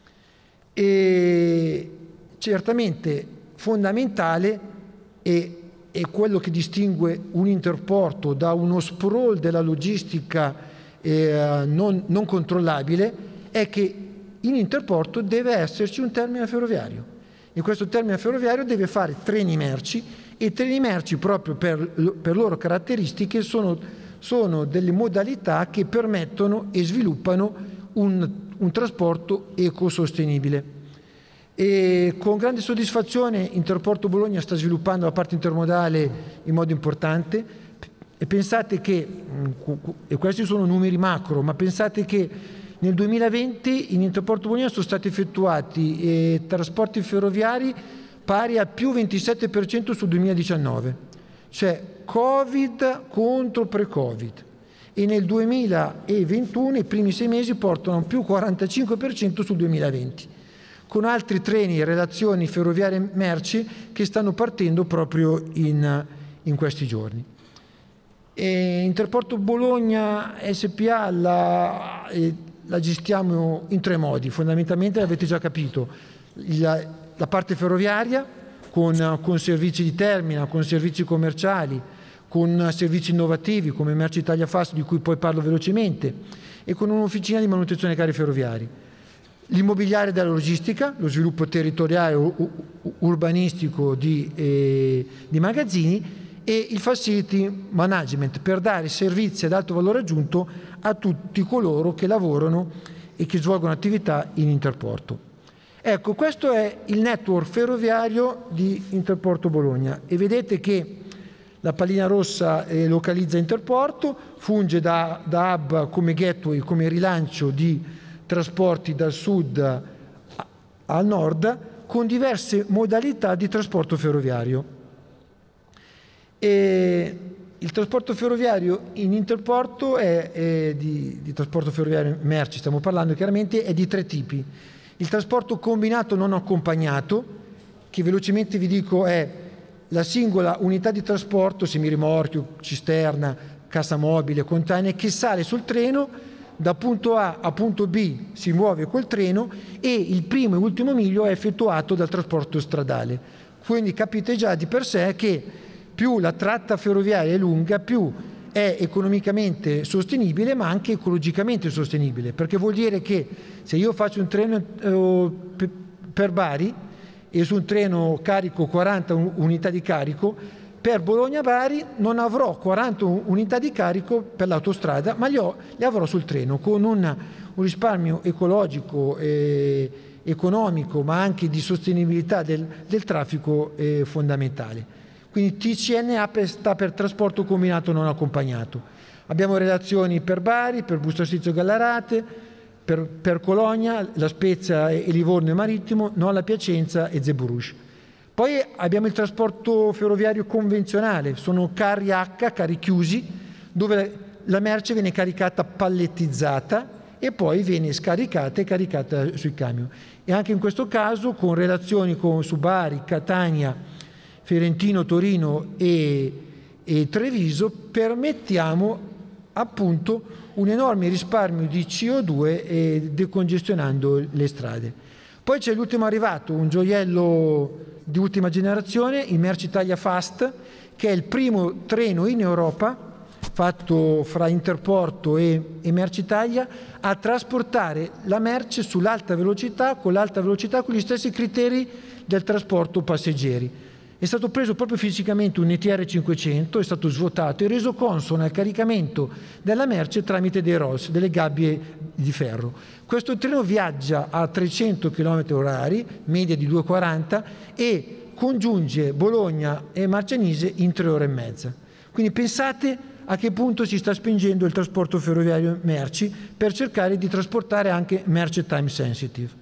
E certamente fondamentale è quello che distingue un interporto da uno sprawl della logistica non controllabile, è che in interporto deve esserci un terminal ferroviario, e questo terminal ferroviario deve fare treni merci, e treni merci proprio per loro caratteristiche sono delle modalità che permettono e sviluppano un trasporto ecosostenibile. E con grande soddisfazione Interporto Bologna sta sviluppando la parte intermodale in modo importante. E pensate che, e questi sono numeri macro, ma pensate che nel 2020 in Interporto Bologna sono stati effettuati trasporti ferroviari pari al più 27% sul 2019, cioè Covid contro pre-Covid. E nel 2021 i primi 6 mesi portano a più 45% sul 2020, con altri treni e relazioni ferroviarie merci che stanno partendo proprio in questi giorni. E Interporto Bologna SPA la gestiamo in 3 modi, fondamentalmente l'avete già capito: la parte ferroviaria con servizi di terminal, con servizi commerciali, con servizi innovativi come Merci Italia Fast, di cui poi parlo velocemente, e con un'officina di manutenzione carri ferroviari. L'immobiliare della logistica, lo sviluppo territoriale urbanistico di magazzini, e il facility management per dare servizi ad alto valore aggiunto a tutti coloro che lavorano e che svolgono attività in Interporto. Ecco, questo è il network ferroviario di Interporto Bologna, e vedete che la pallina rossa localizza Interporto, funge da hub come gateway, come rilancio di trasporti dal sud al nord, con diverse modalità di trasporto ferroviario. E il trasporto ferroviario in Interporto è di trasporto ferroviario merci, stiamo parlando chiaramente, è di 3 tipi. Il trasporto combinato non accompagnato, che velocemente vi dico è la singola unità di trasporto, semirimorchio, cisterna, cassamobile, container, che sale sul treno, da punto A a punto B si muove col treno e il primo e ultimo miglio è effettuato dal trasporto stradale. Quindi capite già di per sé che più la tratta ferroviaria è lunga, più è economicamente sostenibile, ma anche ecologicamente sostenibile, perché vuol dire che se io faccio un treno per Bari e su un treno carico 40 unità di carico, per Bologna-Bari non avrò 40 unità di carico per l'autostrada, ma le avrò sul treno, con un risparmio ecologico, economico, ma anche di sostenibilità del traffico fondamentale. Quindi TCNA sta per trasporto combinato non accompagnato. Abbiamo relazioni per Bari, per Busto Arsizio Gallarate, per Cologna, La Spezia e Livorno e Marittimo, Nola Piacenza e Zeburush. Poi abbiamo il trasporto ferroviario convenzionale, sono carri H, carri chiusi, dove la merce viene caricata pallettizzata e poi viene scaricata e caricata sui camion. E anche in questo caso con relazioni su Bari, Catania, Ferentino, Torino e Treviso permettiamo appunto un enorme risparmio di CO2 decongestionando le strade. Poi c'è l'ultimo arrivato, un gioiello di ultima generazione, il Merci Italia Fast, che è il primo treno in Europa fatto fra Interporto e Merci Italia a trasportare la merce sull'alta velocità, con gli stessi criteri del trasporto passeggeri. È stato preso proprio fisicamente un ETR 500, è stato svuotato e reso consono al caricamento della merce tramite dei ROS, delle gabbie di ferro. Questo treno viaggia a 300 km/h, media di 2,40, e congiunge Bologna e Marcianise in 3 ore e mezza. Quindi pensate a che punto si sta spingendo il trasporto ferroviario merci per cercare di trasportare anche merce time sensitive.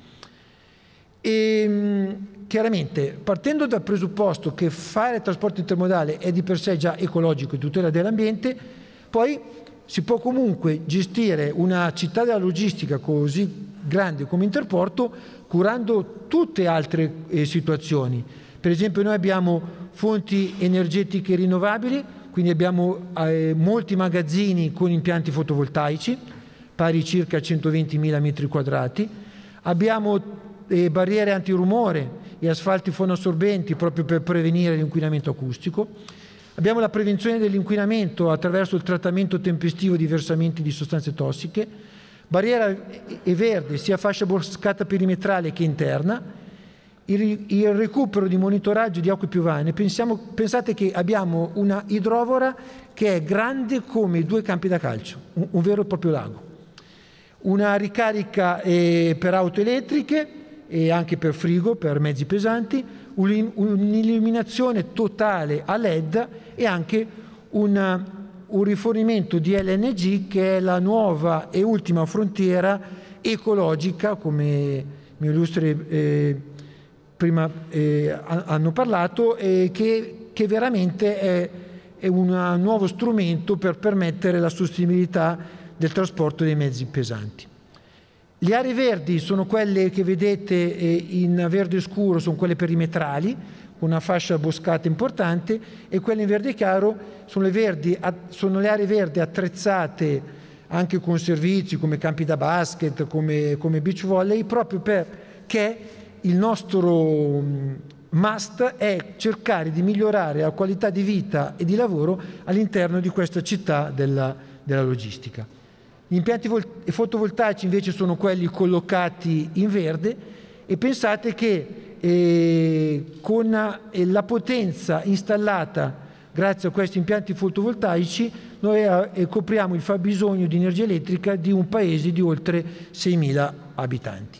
E chiaramente, partendo dal presupposto che fare trasporto intermodale è di per sé già ecologico e tutela dell'ambiente, poi si può comunque gestire una città della logistica così grande come Interporto curando tutte altre situazioni. Per esempio noi abbiamo fonti energetiche rinnovabili, quindi abbiamo molti magazzini con impianti fotovoltaici, pari circa 120.000 metri quadrati, abbiamo barriere antirumore e asfalti fonoassorbenti proprio per prevenire l'inquinamento acustico. Abbiamo la prevenzione dell'inquinamento attraverso il trattamento tempestivo di versamenti di sostanze tossiche, barriera verde sia fascia boscata perimetrale che interna, il recupero di monitoraggio di acque piovane. Pensate che abbiamo una idrovora che è grande come 2 campi da calcio, un vero e proprio lago. Una ricarica per auto elettriche e anche per frigo, per mezzi pesanti, un'illuminazione totale a LED e anche un un rifornimento di LNG che è la nuova e ultima frontiera ecologica, come i miei illustri prima hanno parlato, e che veramente è un nuovo strumento per permettere la sostenibilità del trasporto dei mezzi pesanti. Le aree verdi sono quelle che vedete in verde scuro, sono quelle perimetrali, con una fascia boscata importante, e quelle in verde chiaro sono le aree verdi attrezzate anche con servizi come campi da basket, come beach volley, proprio perché il nostro must è cercare di migliorare la qualità di vita e di lavoro all'interno di questa città della logistica. Gli impianti fotovoltaici invece sono quelli collocati in verde, e pensate che con la potenza installata grazie a questi impianti fotovoltaici noi copriamo il fabbisogno di energia elettrica di un paese di oltre 6.000 abitanti.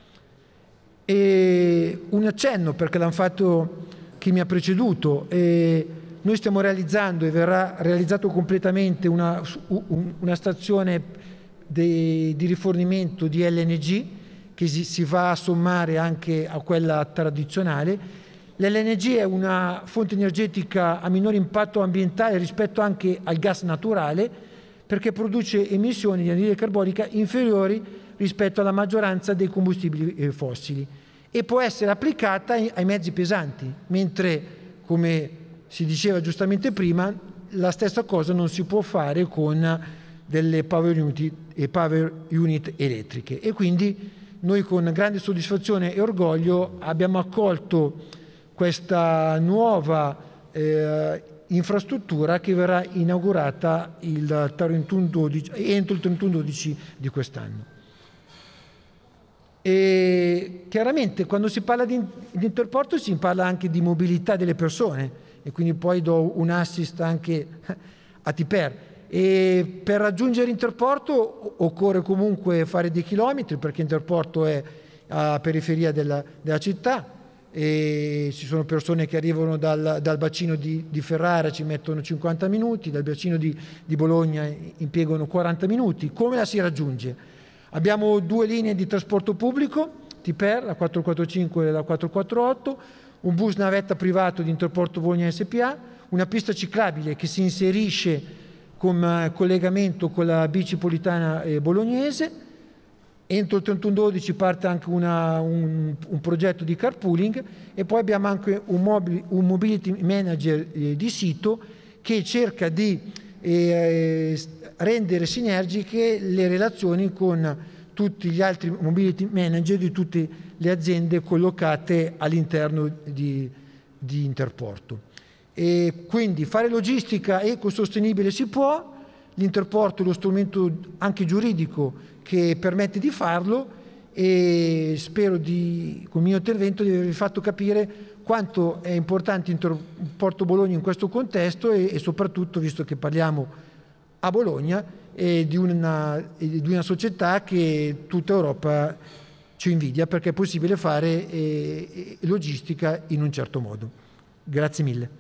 E un accenno, perché l'hanno fatto chi mi ha preceduto, noi stiamo realizzando, e verrà realizzato completamente, una stazione di rifornimento di LNG che si va a sommare anche a quella tradizionale. L'LNG è una fonte energetica a minore impatto ambientale rispetto anche al gas naturale, perché produce emissioni di anidride carbonica inferiori rispetto alla maggioranza dei combustibili fossili, e può essere applicata ai mezzi pesanti, mentre, come si diceva giustamente prima, la stessa cosa non si può fare con delle power unit elettriche. E quindi noi con grande soddisfazione e orgoglio abbiamo accolto questa nuova infrastruttura che verrà inaugurata entro il 31/12 di quest'anno. E chiaramente quando si parla di interporto si parla anche di mobilità delle persone, e quindi poi do un assist anche a Tiper. E per raggiungere Interporto occorre comunque fare dei chilometri, perché Interporto è a periferia della città, e ci sono persone che arrivano dal bacino di Ferrara, ci mettono 50 minuti, dal bacino di Bologna impiegano 40 minuti. Come la si raggiunge? Abbiamo 2 linee di trasporto pubblico, Tiper, la 445 e la 448, un bus navetta privato di Interporto Bologna SPA, una pista ciclabile che si inserisce come collegamento con la bicipolitana bolognese. Entro il 31/12 parte anche un progetto di carpooling, e poi abbiamo anche un mobility manager di sito che cerca di rendere sinergiche le relazioni con tutti gli altri mobility manager di tutte le aziende collocate all'interno di Interporto. E quindi fare logistica ecosostenibile si può, l'Interporto è lo strumento anche giuridico che permette di farlo, e spero con il mio intervento di avervi fatto capire quanto è importante Interporto Bologna in questo contesto, e soprattutto, visto che parliamo a Bologna, di una società che tutta Europa ci invidia, perché è possibile fare logistica in un certo modo. Grazie mille.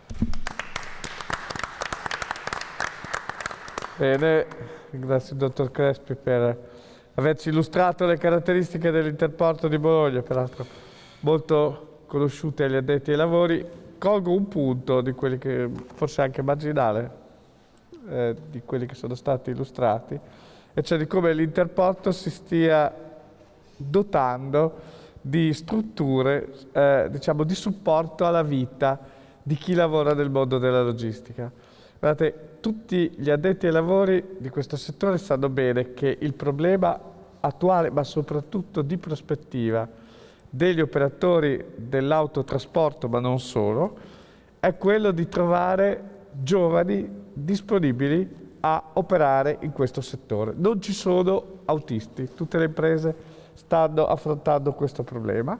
Bene, ringrazio il dottor Crespi per averci illustrato le caratteristiche dell'Interporto di Bologna, peraltro molto conosciute agli addetti ai lavori. Colgo un punto di quelli che forse anche marginale, di quelli che sono stati illustrati, e cioè di come l'Interporto si stia dotando di strutture, diciamo, di supporto alla vita di chi lavora nel mondo della logistica. Guardate, tutti gli addetti ai lavori di questo settore sanno bene che il problema attuale, ma soprattutto di prospettiva, degli operatori dell'autotrasporto, ma non solo, è quello di trovare giovani disponibili a operare in questo settore. Non ci sono autisti, tutte le imprese stanno affrontando questo problema.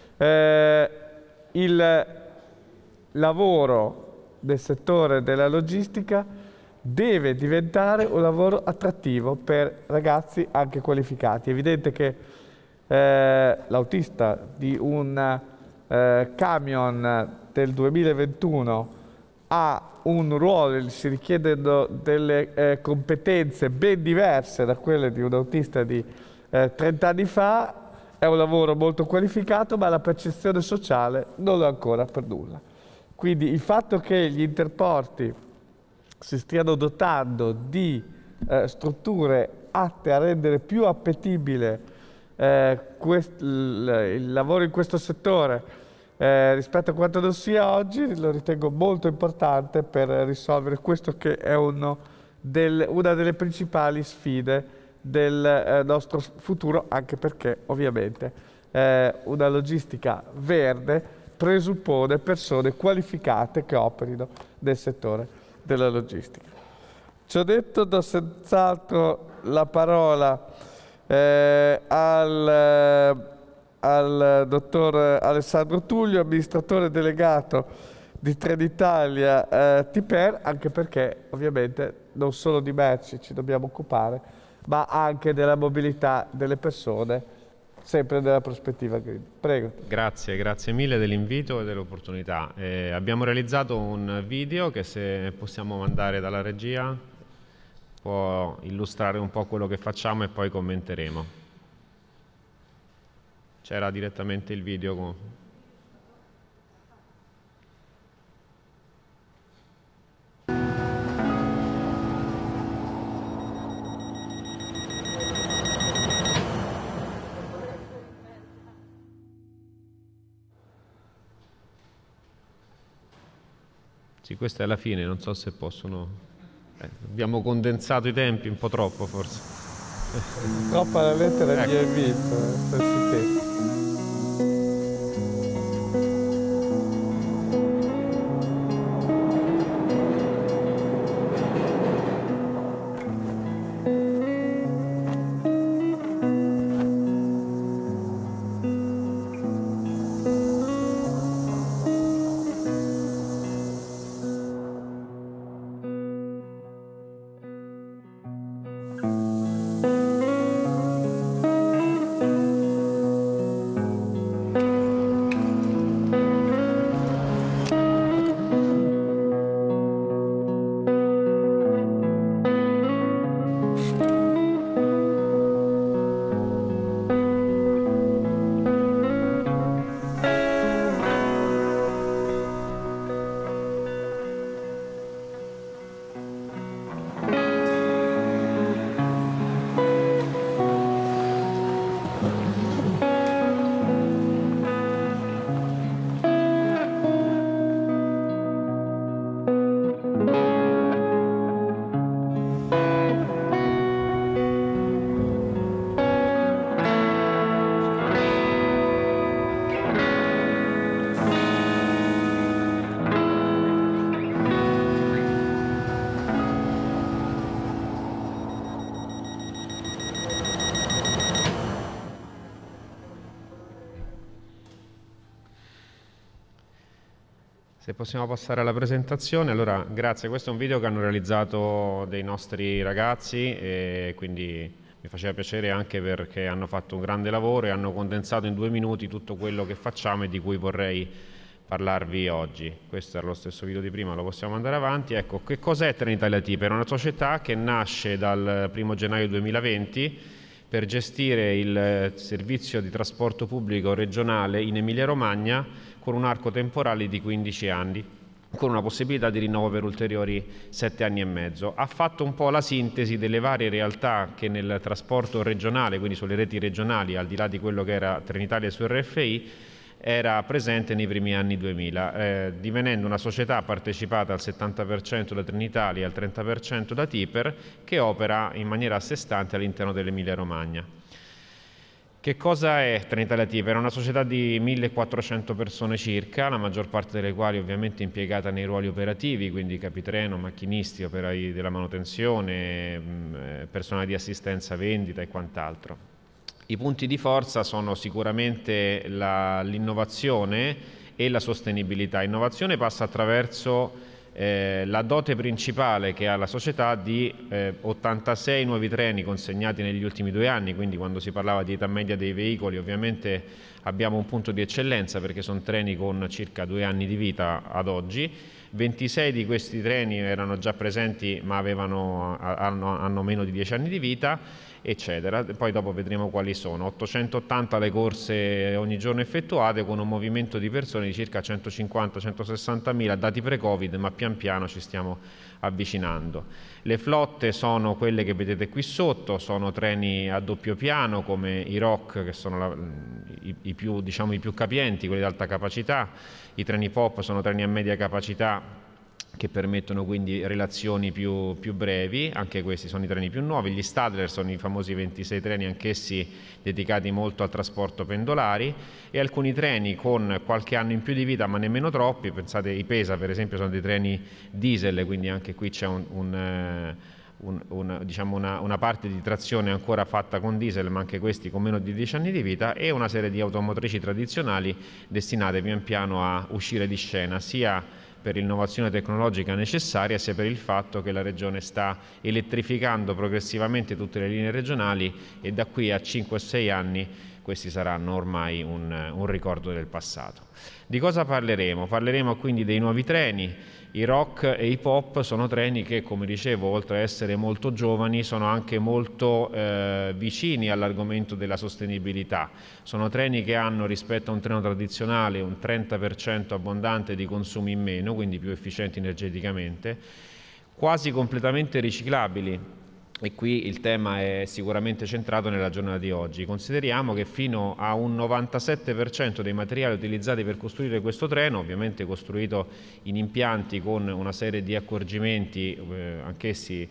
Il lavoro del settore della logistica deve diventare un lavoro attrattivo per ragazzi anche qualificati. È evidente che l'autista di un camion del 2021 ha un ruolo, si richiedono delle competenze ben diverse da quelle di un autista di 30 anni fa, è un lavoro molto qualificato, ma la percezione sociale non lo è ancora per nulla. Quindi il fatto che gli interporti si stiano dotando di strutture atte a rendere più appetibile il lavoro in questo settore rispetto a quanto non sia oggi, lo ritengo molto importante per risolvere questo che è una delle principali sfide del nostro futuro, anche perché ovviamente una logistica verde presuppone persone qualificate che operino nel settore della logistica. Ciò detto, do senz'altro la parola al dottor Alessandro Tullio, amministratore delegato di Trenitalia TPR, anche perché ovviamente non solo di merci ci dobbiamo occupare, ma anche della mobilità delle persone, sempre nella prospettiva green. Prego. Grazie mille dell'invito e dell'opportunità. Abbiamo realizzato un video che, se possiamo mandare dalla regia, può illustrare un po' quello che facciamo e poi commenteremo. C'era direttamente il video con... Sì, questa è la fine, non so se possono... abbiamo condensato i tempi un po' troppo, forse. Troppa la lettera di invito, Se possiamo passare alla presentazione, allora grazie, questo è un video che hanno realizzato dei nostri ragazzi e quindi mi faceva piacere anche perché hanno fatto un grande lavoro e hanno condensato in 2 minuti tutto quello che facciamo e di cui vorrei parlarvi oggi. Questo era lo stesso video di prima, lo possiamo andare avanti. Ecco, che cos'è Trenitalia TPR? È una società che nasce dal 1° gennaio 2020 per gestire il servizio di trasporto pubblico regionale in Emilia-Romagna con un arco temporale di 15 anni, con una possibilità di rinnovo per ulteriori 7 anni e mezzo. Ha fatto un po' la sintesi delle varie realtà che nel trasporto regionale, quindi sulle reti regionali, al di là di quello che era Trenitalia su RFI, era presente nei primi anni 2000, divenendo una società partecipata al 70% da Trenitalia e al 30% da TPR, che opera in maniera a sé stante all'interno dell'Emilia Romagna. Che cosa è Trenitalia TPR? È una società di 1400 persone circa, la maggior parte delle quali ovviamente impiegata nei ruoli operativi, quindi capitreno, macchinisti, operai della manutenzione, personale di assistenza, vendita e quant'altro. I punti di forza sono sicuramente l'innovazione e la sostenibilità. Innovazione passa attraverso la dote principale che ha la società di 86 nuovi treni consegnati negli ultimi 2 anni, quindi quando si parlava di età media dei veicoli ovviamente abbiamo un punto di eccellenza perché sono treni con circa 2 anni di vita ad oggi, 26 di questi treni erano già presenti ma hanno meno di 10 anni di vita, eccetera. Poi dopo vedremo quali sono. 880 le corse ogni giorno effettuate, con un movimento di persone di circa 150-160 mila, dati pre-Covid, ma pian piano ci stiamo avvicinando. Le flotte sono quelle che vedete qui sotto, sono treni a doppio piano come i ROC, che sono i più capienti, quelli ad alta capacità. I treni POP sono treni a media capacità che permettono quindi relazioni più brevi, anche questi sono i treni più nuovi. Gli Stadler sono i famosi 26 treni, anch'essi dedicati molto al trasporto pendolari, e alcuni treni con qualche anno in più di vita ma nemmeno troppi. Pensate, i Pesa per esempio sono dei treni diesel, quindi anche qui c'è una parte di trazione ancora fatta con diesel, ma anche questi con meno di 10 anni di vita, e una serie di automotrici tradizionali destinate pian piano a uscire di scena, sia per l'innovazione tecnologica necessaria, sia per il fatto che la Regione sta elettrificando progressivamente tutte le linee regionali, e da qui a 5-6 anni questi saranno ormai un ricordo del passato. Di cosa parleremo? Parleremo quindi dei nuovi treni. I ROC e i POP sono treni che, come dicevo, oltre a essere molto giovani, sono anche molto vicini all'argomento della sostenibilità. Sono treni che hanno, rispetto a un treno tradizionale, un 30% abbondante di consumi in meno, quindi più efficienti energeticamente, quasi completamente riciclabili. E qui il tema è sicuramente centrato nella giornata di oggi. Consideriamo che fino a un 97% dei materiali utilizzati per costruire questo treno, ovviamente costruito in impianti con una serie di accorgimenti, anch'essi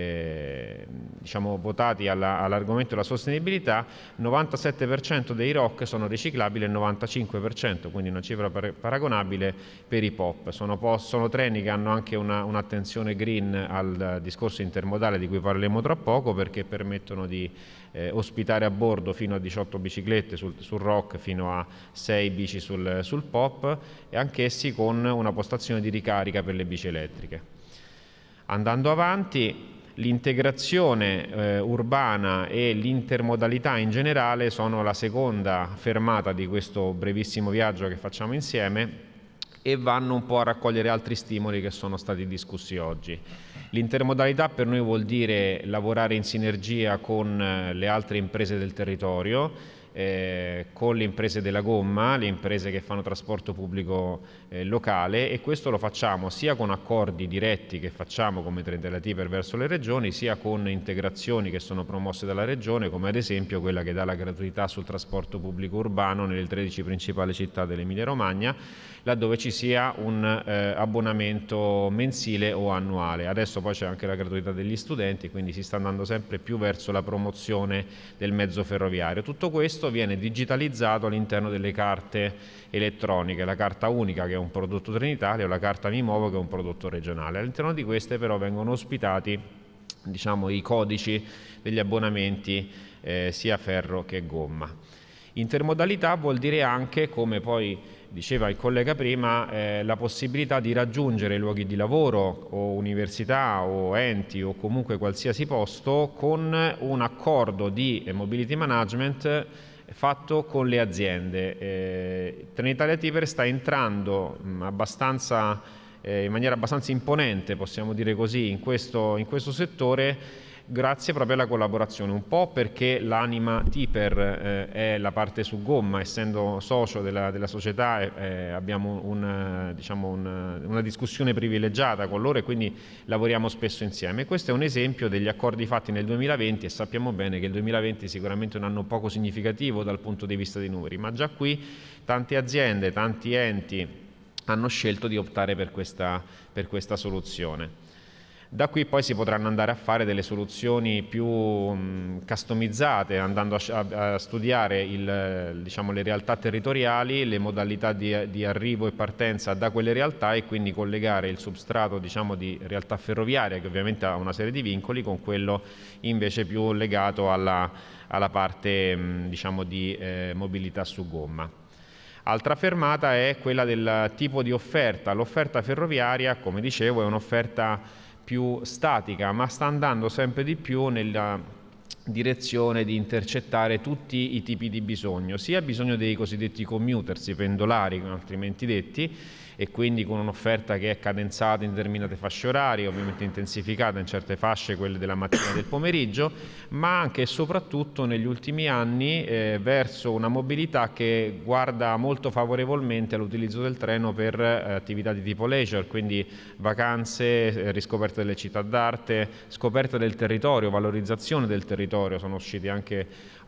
votati all'argomento della sostenibilità, 97% dei ROC sono riciclabili e il 95%, quindi una cifra paragonabile per i POP. Sono treni che hanno anche un'attenzione green al discorso intermodale, di cui parleremo tra poco, perché permettono di ospitare a bordo fino a 18 biciclette sul ROC, fino a 6 bici sul POP, e anch'essi con una postazione di ricarica per le bici elettriche. Andando avanti, l'integrazione urbana e l'intermodalità in generale sono la seconda fermata di questo brevissimo viaggio che facciamo insieme, e vanno un po' a raccogliere altri stimoli che sono stati discussi oggi. L'intermodalità per noi vuol dire lavorare in sinergia con le altre imprese del territorio, con le imprese della gomma, le imprese che fanno trasporto pubblico locale, e questo lo facciamo sia con accordi diretti che facciamo come Trenitalia verso le regioni, sia con integrazioni che sono promosse dalla regione, come ad esempio quella che dà la gratuità sul trasporto pubblico urbano nelle 13 principali città dell'Emilia Romagna, laddove ci sia un abbonamento mensile o annuale. Adesso poi c'è anche la gratuità degli studenti, quindi si sta andando sempre più verso la promozione del mezzo ferroviario. Tutto questo viene digitalizzato all'interno delle carte elettroniche, la carta unica, che è un prodotto Trenitalia, o la carta Mi Muovo, che è un prodotto regionale. All'interno di queste però vengono ospitati i codici degli abbonamenti sia ferro che gomma. Intermodalità vuol dire anche, come poi diceva il collega prima, la possibilità di raggiungere luoghi di lavoro o università o enti o comunque qualsiasi posto con un accordo di mobility management fatto con le aziende. Trenitalia Tiper sta entrando in maniera abbastanza imponente, possiamo dire così, in questo settore, grazie proprio alla collaborazione, un po' perché l'anima Tiper è la parte su gomma, essendo socio della società abbiamo una discussione privilegiata con loro, e quindi lavoriamo spesso insieme. Questo è un esempio degli accordi fatti nel 2020, e sappiamo bene che il 2020 è sicuramente un anno poco significativo dal punto di vista dei numeri, ma già qui tante aziende, tanti enti hanno scelto di optare per questa soluzione. Da qui poi si potranno andare a fare delle soluzioni più customizzate, andando a studiare le realtà territoriali, le modalità di arrivo e partenza da quelle realtà, e quindi collegare il substrato di realtà ferroviaria, che ovviamente ha una serie di vincoli, con quello invece più legato alla parte di mobilità su gomma. Altra fermata è quella del tipo di offerta. L'offerta ferroviaria, come dicevo, è un'offerta più statica, ma sta andando sempre di più direzione di intercettare tutti i tipi di bisogno, sia bisogno dei cosiddetti commuters, i pendolari, altrimenti detti, e quindi con un'offerta che è cadenzata in determinate fasce orarie, ovviamente intensificata in certe fasce, quelle della mattina e del pomeriggio, ma anche e soprattutto negli ultimi anni verso una mobilità che guarda molto favorevolmente all'utilizzo del treno per attività di tipo leisure, quindi vacanze, riscoperta delle città d'arte, scoperta del territorio, valorizzazione del territorio. Sono usciti anche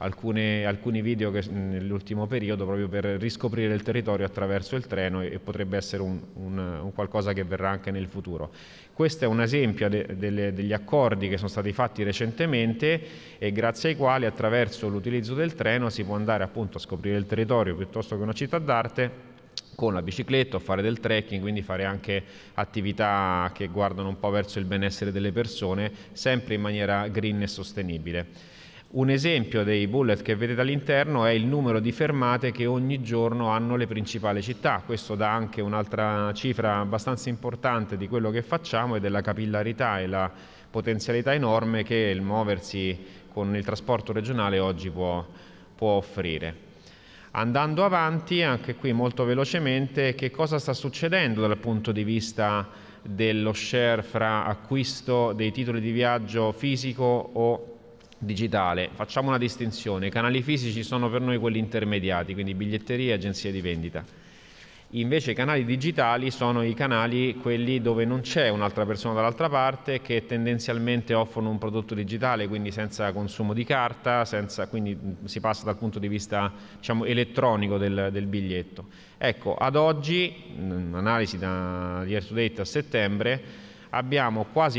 alcuni video nell'ultimo periodo proprio per riscoprire il territorio attraverso il treno, e potrebbe essere un qualcosa che verrà anche nel futuro. Questo è un esempio degli accordi che sono stati fatti recentemente e grazie ai quali attraverso l'utilizzo del treno si può andare appunto a scoprire il territorio piuttosto che una città d'arte con la bicicletta o fare del trekking, quindi fare anche attività che guardano un po' verso il benessere delle persone, sempre in maniera green e sostenibile. Un esempio dei bullet che vedete all'interno è il numero di fermate che ogni giorno hanno le principali città. Questo dà anche un'altra cifra abbastanza importante di quello che facciamo e della capillarità e la potenzialità enorme che il muoversi con il trasporto regionale oggi può offrire. Andando avanti, anche qui molto velocemente, che cosa sta succedendo dal punto di vista dello share fra acquisto dei titoli di viaggio fisico o digitale? Facciamo una distinzione: i canali fisici sono per noi quelli intermediati, quindi biglietterie e agenzie di vendita. Invece i canali digitali sono i canali quelli dove non c'è un'altra persona dall'altra parte, che tendenzialmente offrono un prodotto digitale, quindi senza consumo di carta, quindi si passa dal punto di vista, diciamo, elettronico del biglietto. Ecco, ad oggi, un'analisi da Year to Date a settembre, abbiamo quasi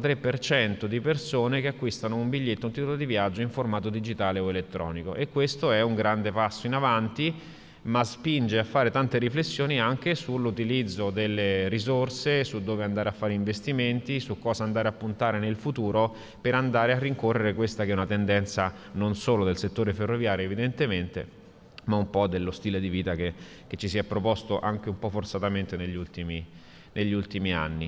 l'83% di persone che acquistano un biglietto, un titolo di viaggio in formato digitale o elettronico, e questo è un grande passo in avanti, ma spinge a fare tante riflessioni anche sull'utilizzo delle risorse, su dove andare a fare investimenti, su cosa andare a puntare nel futuro per andare a rincorrere questa che è una tendenza non solo del settore ferroviario evidentemente, ma un po' dello stile di vita che ci si è proposto anche un po' forzatamente negli ultimi anni.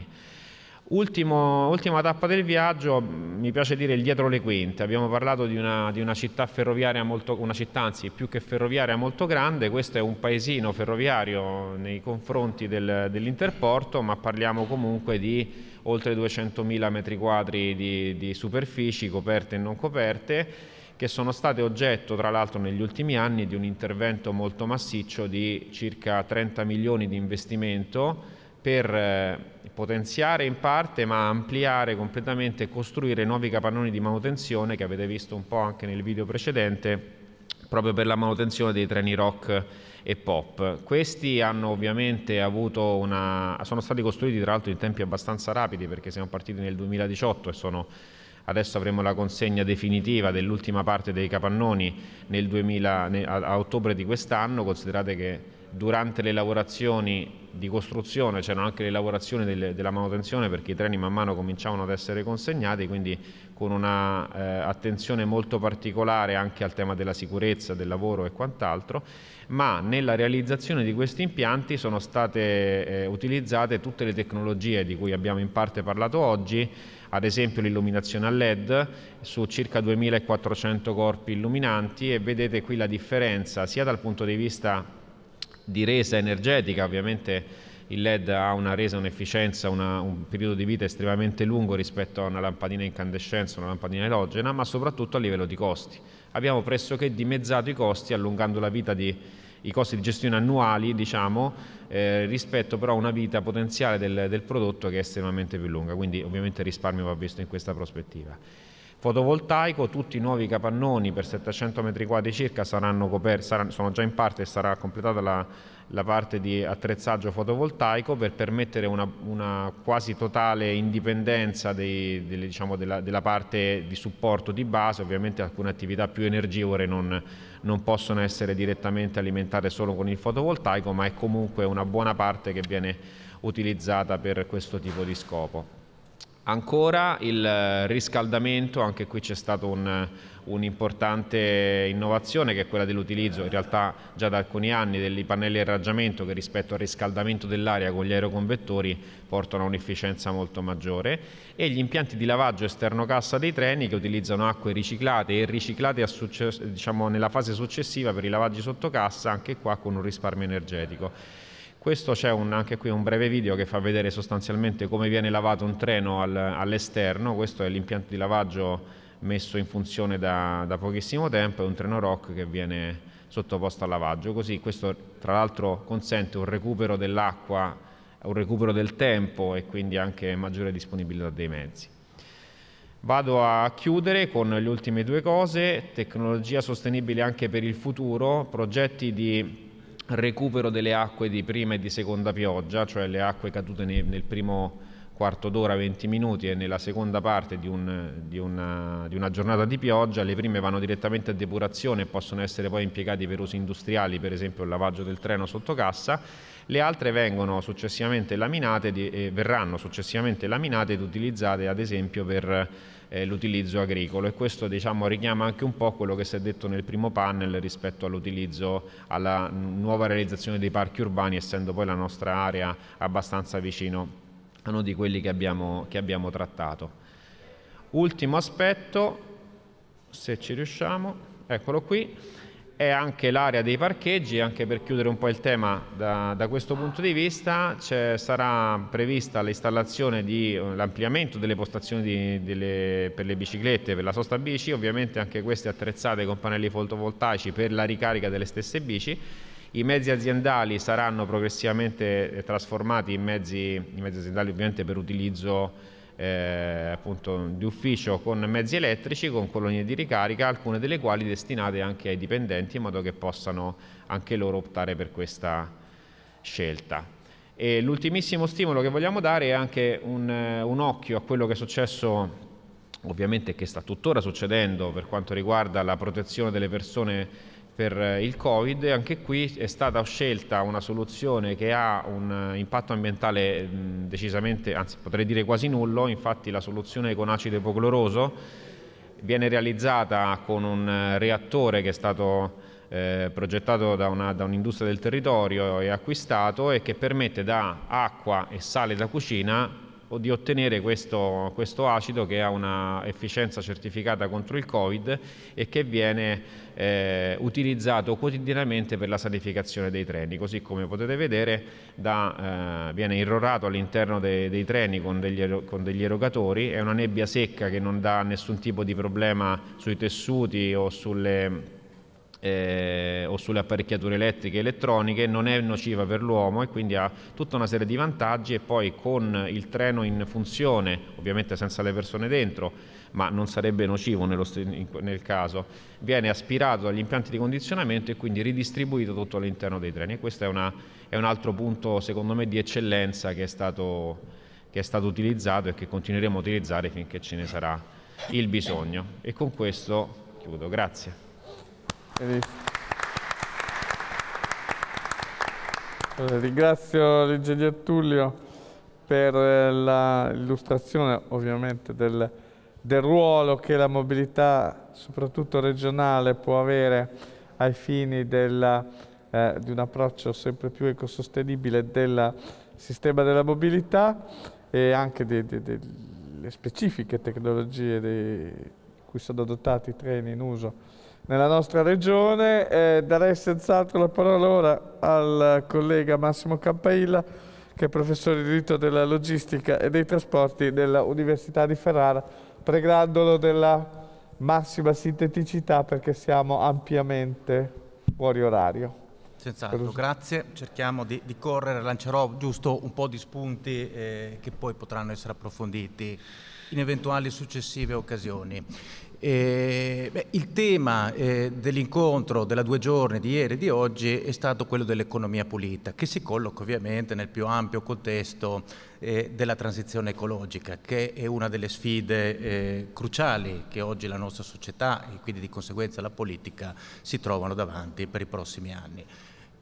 Ultima tappa del viaggio, mi piace dire il dietro le quinte. Abbiamo parlato di una città ferroviaria anzi più che ferroviaria molto grande. Questo è un paesino ferroviario nei confronti dell'Interporto, ma parliamo comunque di oltre 200.000 metri quadri di superfici coperte e non coperte, che sono state oggetto tra l'altro negli ultimi anni di un intervento molto massiccio di circa 30 milioni di investimento per potenziare in parte ma ampliare completamente e costruire nuovi capannoni di manutenzione che avete visto un po' anche nel video precedente, proprio per la manutenzione dei treni ROC e POP. Questi hanno ovviamente sono stati costruiti tra l'altro in tempi abbastanza rapidi, perché siamo partiti nel 2018 e adesso avremo la consegna definitiva dell'ultima parte dei capannoni a ottobre di quest'anno. Considerate che durante le lavorazioni di costruzione c'erano anche le lavorazioni della manutenzione, perché i treni man mano cominciavano ad essere consegnati, quindi con una attenzione molto particolare anche al tema della sicurezza, del lavoro e quant'altro. Ma nella realizzazione di questi impianti sono state utilizzate tutte le tecnologie di cui abbiamo in parte parlato oggi, ad esempio l'illuminazione a LED su circa 2400 corpi illuminanti, e vedete qui la differenza sia dal punto di vista di resa energetica. Ovviamente il LED ha una resa, un'efficienza, un periodo di vita estremamente lungo rispetto a una lampadina incandescenza, una lampadina halogena, ma soprattutto a livello di costi. Abbiamo pressoché dimezzato i costi, allungando la vita i costi di gestione annuali, diciamo, rispetto però a una vita potenziale del prodotto che è estremamente più lunga, quindi ovviamente il risparmio va visto in questa prospettiva. Fotovoltaico: tutti i nuovi capannoni per 700 metri quadri circa saranno coperti, sono già in parte, e sarà completata la parte di attrezzaggio fotovoltaico per permettere una quasi totale indipendenza della parte di supporto di base. Ovviamente alcune attività più energivore non possono essere direttamente alimentate solo con il fotovoltaico, ma è comunque una buona parte che viene utilizzata per questo tipo di scopo. Ancora il riscaldamento, anche qui c'è stata un'importante innovazione, che è quella dell'utilizzo in realtà già da alcuni anni dei pannelli a irraggiamento, che rispetto al riscaldamento dell'aria con gli aeroconvettori portano a un'efficienza molto maggiore, e gli impianti di lavaggio esterno cassa dei treni, che utilizzano acque riciclate e riciclate diciamo, nella fase successiva per i lavaggi sotto cassa, anche qua con un risparmio energetico. Questo c'è anche qui un breve video che fa vedere sostanzialmente come viene lavato un treno all'esterno. Questo è l'impianto di lavaggio messo in funzione da pochissimo tempo, è un treno ROC che viene sottoposto al lavaggio. Così questo tra l'altro consente un recupero dell'acqua, un recupero del tempo e quindi anche maggiore disponibilità dei mezzi. Vado a chiudere con le ultime due cose: tecnologia sostenibile anche per il futuro, progetti di recupero delle acque di prima e di seconda pioggia, cioè le acque cadute nel primo quarto d'ora, 20 minuti, e nella seconda parte di una giornata di pioggia. Le prime vanno direttamente a depurazione e possono essere poi impiegati per usi industriali, per esempio il lavaggio del treno sotto cassa. Le altre verranno successivamente laminate ed utilizzate ad esempio per l'utilizzo agricolo, e questo diciamo richiama anche un po' quello che si è detto nel primo panel rispetto all'utilizzo, alla nuova realizzazione dei parchi urbani, essendo poi la nostra area abbastanza vicino a uno di quelli che abbiamo trattato. Ultimo aspetto, se ci riusciamo, eccolo qui, è anche l'area dei parcheggi. Anche per chiudere un po' il tema da questo punto di vista, sarà prevista l'installazione di l'ampliamento delle postazioni per le biciclette, per la sosta bici, ovviamente anche queste attrezzate con pannelli fotovoltaici per la ricarica delle stesse bici. I mezzi aziendali saranno progressivamente trasformati in mezzi aziendali ovviamente per utilizzo appunto di ufficio, con mezzi elettrici, con colonie di ricarica, alcune delle quali destinate anche ai dipendenti, in modo che possano anche loro optare per questa scelta. E l'ultimissimo stimolo che vogliamo dare è anche un occhio a quello che è successo, ovviamente che sta tuttora succedendo, per quanto riguarda la protezione delle persone per il Covid. Anche qui è stata scelta una soluzione che ha un impatto ambientale decisamente, anzi potrei dire quasi nullo. Infatti la soluzione con acido ipocloroso viene realizzata con un reattore che è stato progettato da un'industria del territorio e acquistato, e che permette da acqua e sale da cucina di ottenere questo acido, che ha una efficienza certificata contro il Covid e che viene utilizzato quotidianamente per la sanificazione dei treni. Così come potete vedere viene irrorato all'interno dei treni con degli erogatori. È una nebbia secca che non dà nessun tipo di problema sui tessuti o sulle apparecchiature elettriche e elettroniche, non è nociva per l'uomo e quindi ha tutta una serie di vantaggi. E poi con il treno in funzione, ovviamente senza le persone dentro, ma non sarebbe nocivo nel caso, viene aspirato dagli impianti di condizionamento e quindi ridistribuito tutto all'interno dei treni. E questo è un altro punto secondo me di eccellenza che è stato utilizzato e che continueremo a utilizzare finché ce ne sarà il bisogno. E con questo chiudo, grazie. Ringrazio l'ingegner Tullio per l'illustrazione ovviamente del ruolo che la mobilità, soprattutto regionale, può avere ai fini di un approccio sempre più ecosostenibile del sistema della mobilità, e anche delle specifiche tecnologie di cui sono dotati i treni in uso nella nostra regione. Darei senz'altro la parola ora al collega Massimo Campailla, che è professore di diritto della logistica e dei trasporti dell'Università di Ferrara, pregandolo della massima sinteticità perché siamo ampiamente fuori orario. Senz'altro, grazie. Cerchiamo di correre, lancerò giusto un po' di spunti che poi potranno essere approfonditi in eventuali successive occasioni. Il tema dell'incontro della 2 giorni di ieri e di oggi è stato quello dell'economia pulita, che si colloca ovviamente nel più ampio contesto della transizione ecologica, che è una delle sfide cruciali che oggi la nostra società e quindi di conseguenza la politica si trovano davanti per i prossimi anni.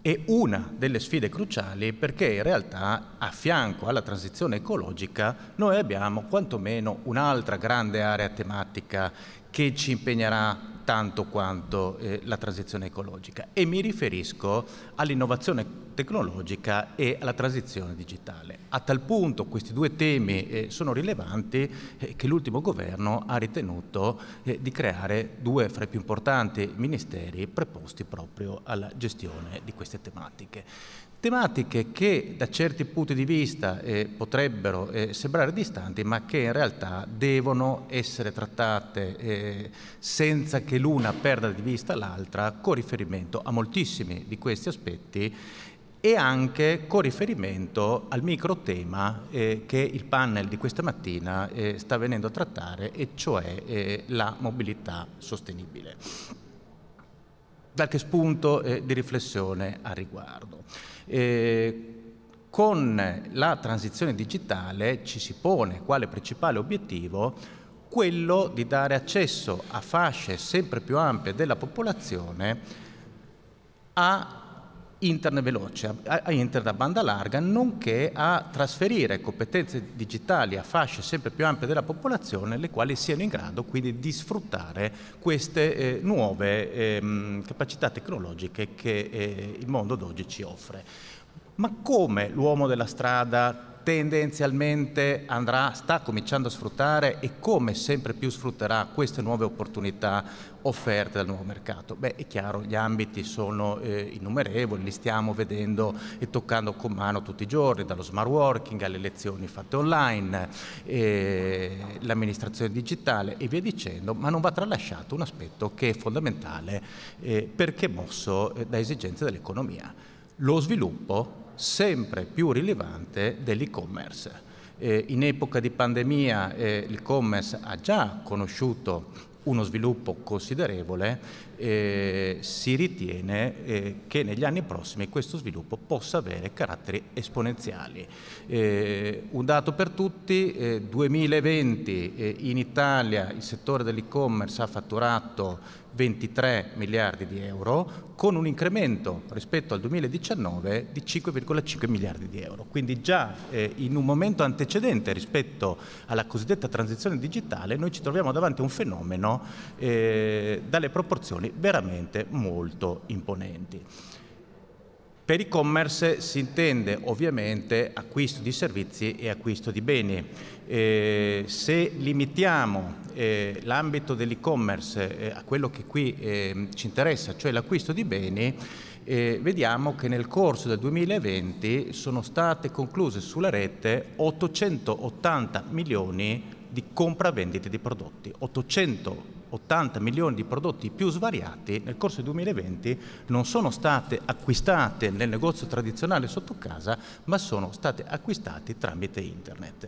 è una delle sfide cruciali, perché in realtà a fianco alla transizione ecologica noi abbiamo quantomeno un'altra grande area tematica che ci impegnerà tanto quanto la transizione ecologica, e mi riferisco all'innovazione tecnologica e alla transizione digitale. A tal punto questi due temi sono rilevanti che l'ultimo governo ha ritenuto di creare due fra i più importanti ministeri preposti proprio alla gestione di queste tematiche. Tematiche che da certi punti di vista potrebbero sembrare distanti, ma che in realtà devono essere trattate senza che l'una perda di vista l'altra, con riferimento a moltissimi di questi aspetti e anche con riferimento al micro tema che il panel di questa mattina sta venendo a trattare, e cioè la mobilità sostenibile. Qualche spunto di riflessione a riguardo. Con la transizione digitale ci si pone quale principale obiettivo quello di dare accesso a fasce sempre più ampie della popolazione a internet veloce, a internet a banda larga, nonché a trasferire competenze digitali a fasce sempre più ampie della popolazione, le quali siano in grado quindi di sfruttare queste nuove capacità tecnologiche che il mondo d'oggi ci offre. Ma come l'uomo della strada tendenzialmente sta cominciando a sfruttare, e come sempre più sfrutterà queste nuove opportunità offerte dal nuovo mercato? Beh, è chiaro, gli ambiti sono innumerevoli, li stiamo vedendo e toccando con mano tutti i giorni, dallo smart working alle lezioni fatte online, l'amministrazione digitale e via dicendo, ma non va tralasciato un aspetto che è fondamentale perché mosso da esigenze dell'economia: lo sviluppo sempre più rilevante dell'e-commerce. In epoca di pandemia l'e-commerce ha già conosciuto uno sviluppo considerevole, si ritiene che negli anni prossimi questo sviluppo possa avere caratteri esponenziali. Un dato per tutti: 2020 in Italia il settore dell'e-commerce ha fatturato 23 miliardi di euro, con un incremento rispetto al 2019 di 5,5 miliardi di euro. Quindi già in un momento antecedente rispetto alla cosiddetta transizione digitale noi ci troviamo davanti a un fenomeno dalle proporzioni veramente molto imponenti. Per e-commerce si intende ovviamente acquisto di servizi e acquisto di beni. Se limitiamo l'ambito dell'e-commerce a quello che qui ci interessa, cioè l'acquisto di beni, vediamo che nel corso del 2020 sono state concluse sulla rete 880 milioni di compravendite di prodotti. 880 milioni di prodotti più svariati nel corso del 2020 non sono state acquistate nel negozio tradizionale sotto casa, ma sono state acquistate tramite internet.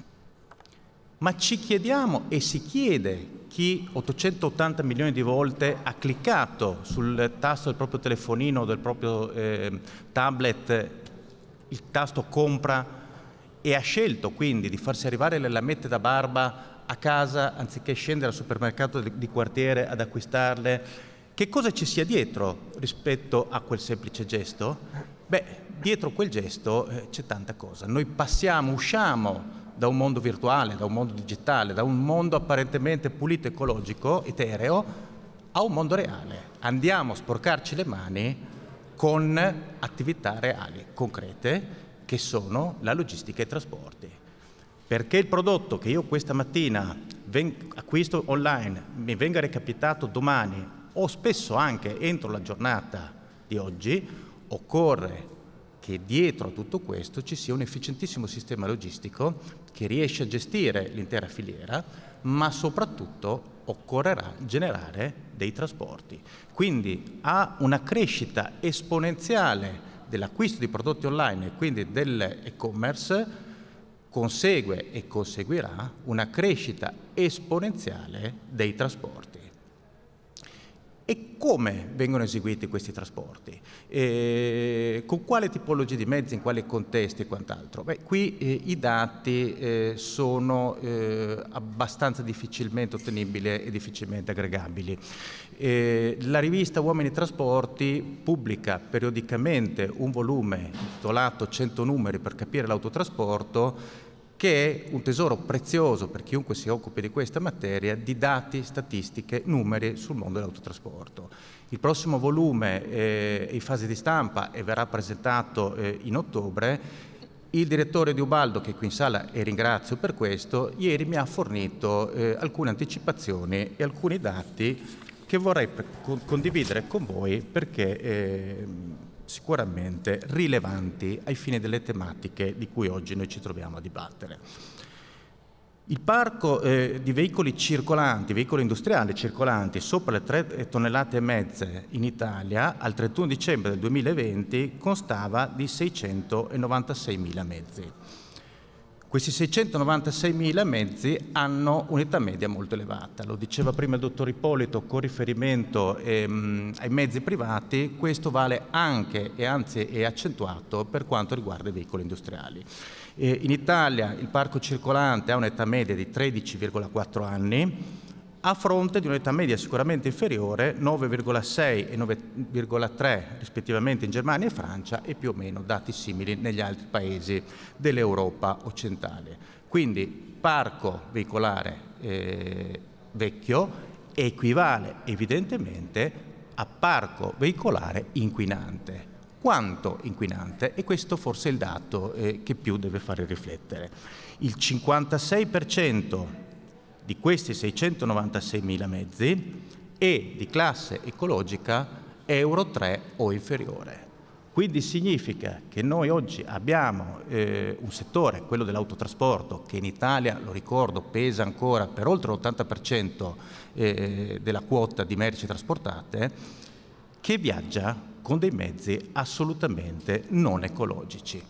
Ma ci chiediamo, e si chiede, chi 880 milioni di volte ha cliccato sul tasto del proprio telefonino o del proprio tablet il tasto compra e ha scelto quindi di farsi arrivare le lamette da barba a casa anziché scendere al supermercato di quartiere ad acquistarle. Che cosa ci sia dietro rispetto a quel semplice gesto? Beh, dietro quel gesto c'è tanta cosa. Noi usciamo da un mondo virtuale, da un mondo digitale, da un mondo apparentemente pulito, ecologico, etereo, a un mondo reale. Andiamo a sporcarci le mani con attività reali, concrete, che sono la logistica e i trasporti. Perché il prodotto che io questa mattina acquisto online mi venga recapitato domani o spesso anche entro la giornata di oggi, occorre che dietro a tutto questo ci sia un efficientissimo sistema logistico che riesce a gestire l'intera filiera, ma soprattutto occorrerà generare dei trasporti. Quindi a una crescita esponenziale dell'acquisto di prodotti online e quindi dell'e-commerce consegue e conseguirà una crescita esponenziale dei trasporti. E come vengono eseguiti questi trasporti? Con quale tipologia di mezzi, in quali contesti e quant'altro? Beh, qui i dati sono abbastanza difficilmente ottenibili e difficilmente aggregabili. La rivista Uomini Trasporti pubblica periodicamente un volume intitolato 100 numeri per capire l'autotrasporto, che è un tesoro prezioso per chiunque si occupi di questa materia, di dati, statistiche, numeri sul mondo dell'autotrasporto. Il prossimo volume è in fase di stampa e verrà presentato in ottobre. Il direttore di Ubaldo, che è qui in sala e ringrazio per questo, ieri mi ha fornito alcune anticipazioni e alcuni dati che vorrei condividere con voi perché sicuramente rilevanti ai fini delle tematiche di cui oggi noi ci troviamo a dibattere. Il parco di veicoli circolanti, veicoli industriali circolanti sopra le 3,5 tonnellate in Italia al 31 dicembre del 2020 constava di 696.000 mezzi. Questi 696.000 mezzi hanno un'età media molto elevata. Lo diceva prima il dottor Ippolito con riferimento ai mezzi privati, questo vale anche e anzi è accentuato per quanto riguarda i veicoli industriali. In Italia il parco circolante ha un'età media di 13,4 anni, a fronte di un'età media sicuramente inferiore, 9,6 e 9,3 rispettivamente in Germania e Francia, e più o meno dati simili negli altri paesi dell'Europa occidentale. Quindi parco veicolare vecchio equivale evidentemente a parco veicolare inquinante. Quanto inquinante? E questo forse è il dato che più deve fare riflettere. Il 56% di questi 696.000 mezzi è di classe ecologica Euro 3 o inferiore. Quindi significa che noi oggi abbiamo un settore, quello dell'autotrasporto, che in Italia, lo ricordo, pesa ancora per oltre l'80% della quota di merci trasportate, che viaggia con dei mezzi assolutamente non ecologici.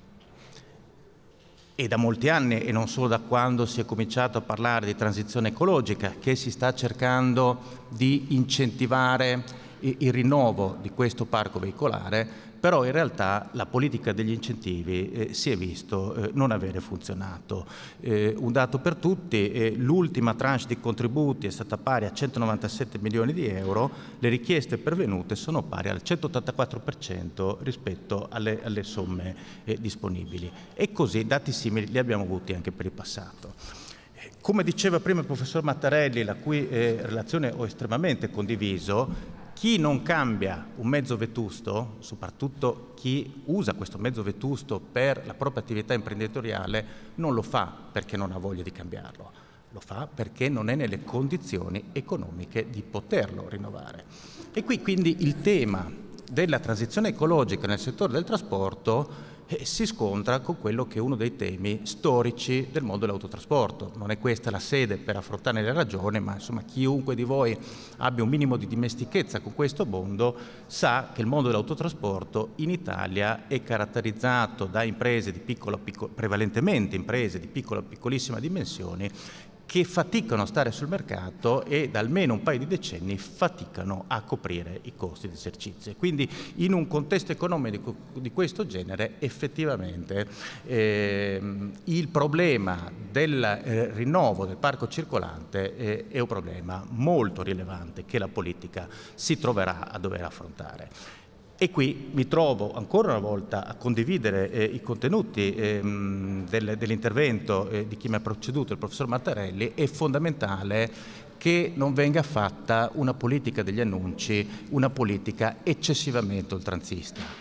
E da molti anni, e non solo da quando si è cominciato a parlare di transizione ecologica, che si sta cercando di incentivare il rinnovo di questo parco veicolare, però in realtà la politica degli incentivi si è visto non avere funzionato. Un dato per tutti, l'ultima tranche di contributi è stata pari a 197 milioni di euro, le richieste pervenute sono pari al 184% rispetto alle somme disponibili. E così dati simili li abbiamo avuti anche per il passato. Come diceva prima il professor Mattarelli, la cui relazione ho estremamente condiviso, chi non cambia un mezzo vetusto, soprattutto chi usa questo mezzo vetusto per la propria attività imprenditoriale, non lo fa perché non ha voglia di cambiarlo, lo fa perché non è nelle condizioni economiche di poterlo rinnovare. E qui quindi il tema della transizione ecologica nel settore del trasporto si scontra con quello che è uno dei temi storici del mondo dell'autotrasporto. Non è questa la sede per affrontarne le ragioni, ma insomma chiunque di voi abbia un minimo di dimestichezza con questo mondo sa che il mondo dell'autotrasporto in Italia è caratterizzato da imprese di prevalentemente imprese di piccolissima dimensioni, che faticano a stare sul mercato e da almeno un paio di decenni faticano a coprire i costi di esercizio. Quindi in un contesto economico di questo genere effettivamente il problema del rinnovo del parco circolante è un problema molto rilevante che la politica si troverà a dover affrontare. E qui mi trovo ancora una volta a condividere i contenuti dell'intervento di chi mi ha preceduto, il professor Mattarelli. È fondamentale che non venga fatta una politica degli annunci, una politica eccessivamente oltranzista.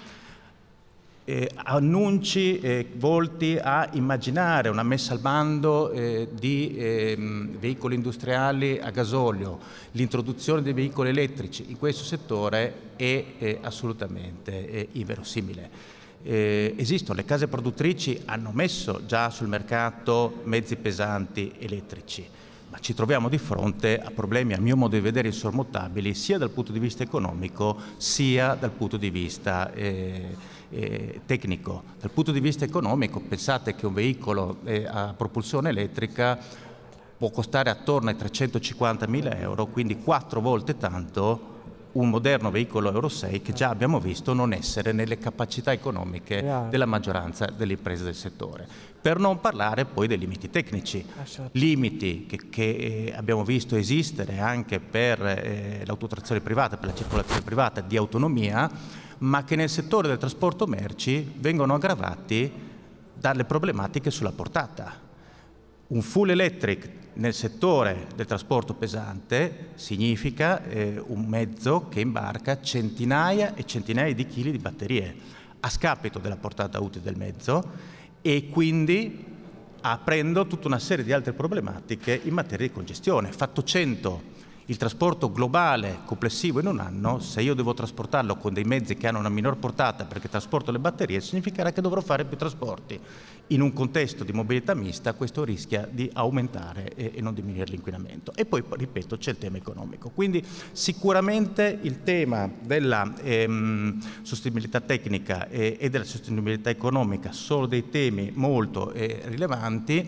Annunci volti a immaginare una messa al bando di veicoli industriali a gasolio, l'introduzione dei veicoli elettrici in questo settore è assolutamente inverosimile. Esistono, le case produttrici hanno messo già sul mercato mezzi pesanti elettrici, ma ci troviamo di fronte a problemi, a mio modo di vedere, insormontabili sia dal punto di vista economico sia dal punto di vista tecnico. Dal punto di vista economico, pensate che un veicolo a propulsione elettrica può costare attorno ai 350.000 euro, quindi 4 volte tanto un moderno veicolo Euro 6 che già abbiamo visto non essere nelle capacità economiche della maggioranza delle imprese del settore. Per non parlare poi dei limiti tecnici, limiti che abbiamo visto esistere anche per l'autotrazione privata, per la circolazione privata di autonomia, ma che nel settore del trasporto merci vengono aggravati dalle problematiche sulla portata. Un full electric nel settore del trasporto pesante significa un mezzo che imbarca centinaia e centinaia di chili di batterie, a scapito della portata utile del mezzo, e quindi aprendo tutta una serie di altre problematiche in materia di congestione. Fatto 100 il trasporto globale complessivo in un anno, se io devo trasportarlo con dei mezzi che hanno una minor portata perché trasporto le batterie, significherà che dovrò fare più trasporti. In un contesto di mobilità mista questo rischia di aumentare e non diminuire l'inquinamento. E poi, ripeto, c'è il tema economico. Quindi sicuramente il tema della sostenibilità tecnica e della sostenibilità economica sono dei temi molto rilevanti.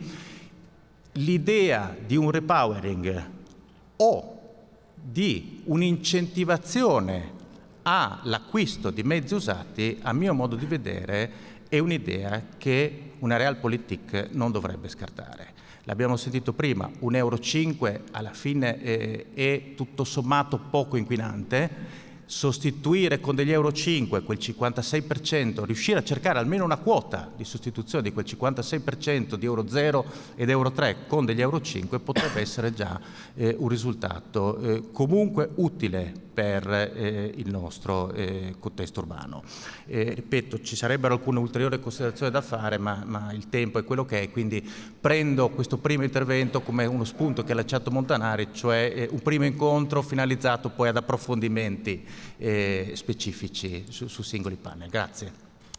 L'idea di un repowering o di un'incentivazione all'acquisto di mezzi usati, a mio modo di vedere, è un'idea che una Realpolitik non dovrebbe scartare. L'abbiamo sentito prima, un Euro 5 alla fine è tutto sommato poco inquinante. Sostituire con degli Euro 5 quel 56%, riuscire a cercare almeno una quota di sostituzione di quel 56% di Euro 0 ed Euro 3 con degli Euro 5 potrebbe essere già un risultato comunque utile per il nostro contesto urbano. Ripeto, ci sarebbero alcune ulteriori considerazioni da fare, ma il tempo è quello che è, quindi prendo questo primo intervento come uno spunto che ha lanciato Montanari, cioè un primo incontro finalizzato poi ad approfondimenti specifici su singoli panel. Grazie.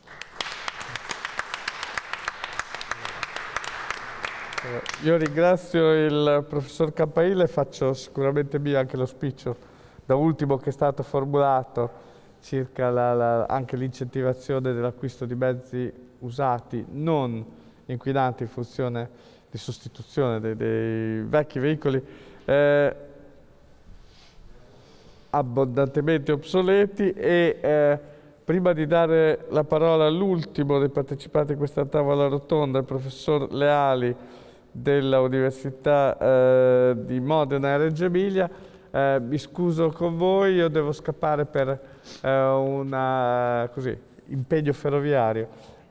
Io ringrazio il professor Campailla e faccio sicuramente mio anche l'auspicio da ultimo che è stato formulato circa anche l'incentivazione dell'acquisto di mezzi usati non inquinanti in funzione di sostituzione dei vecchi veicoli abbondantemente obsoleti. E prima di dare la parola all'ultimo dei partecipanti a questa tavola rotonda, il professor Leali dell'Università di Modena e Reggio Emilia, mi scuso con voi, io devo scappare per un impegno ferroviario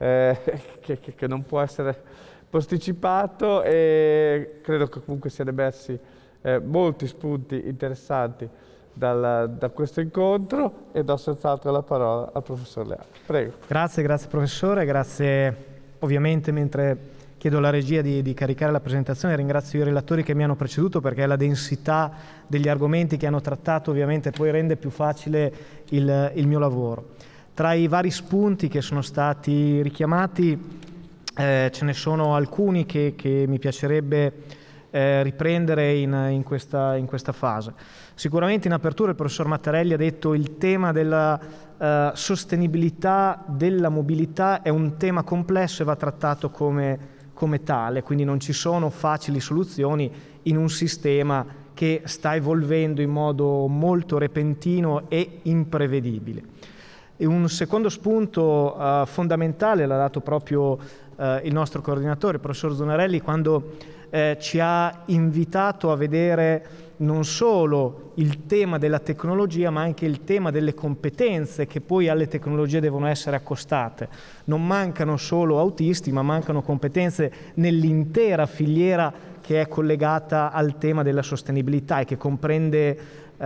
che non può essere posticipato, e credo che comunque siano emersi molti spunti interessanti da questo incontro, e do senz'altro la parola al professor Leali. Prego. Grazie professore, grazie ovviamente mentre chiedo alla regia di caricare la presentazione, ringrazio i relatori che mi hanno preceduto perché la densità degli argomenti che hanno trattato ovviamente poi rende più facile il mio lavoro. Tra i vari spunti che sono stati richiamati ce ne sono alcuni che mi piacerebbe riprendere in questa fase. Sicuramente in apertura il professor Mattarelli ha detto il tema della sostenibilità della mobilità è un tema complesso e va trattato come tale, quindi non ci sono facili soluzioni in un sistema che sta evolvendo in modo molto repentino e imprevedibile. E un secondo spunto fondamentale l'ha dato proprio il nostro coordinatore, il professor Zonarelli, quando ci ha invitato a vedere non solo il tema della tecnologia, ma anche il tema delle competenze che poi alle tecnologie devono essere accostate. Non mancano solo autisti, ma mancano competenze nell'intera filiera che è collegata al tema della sostenibilità e che comprende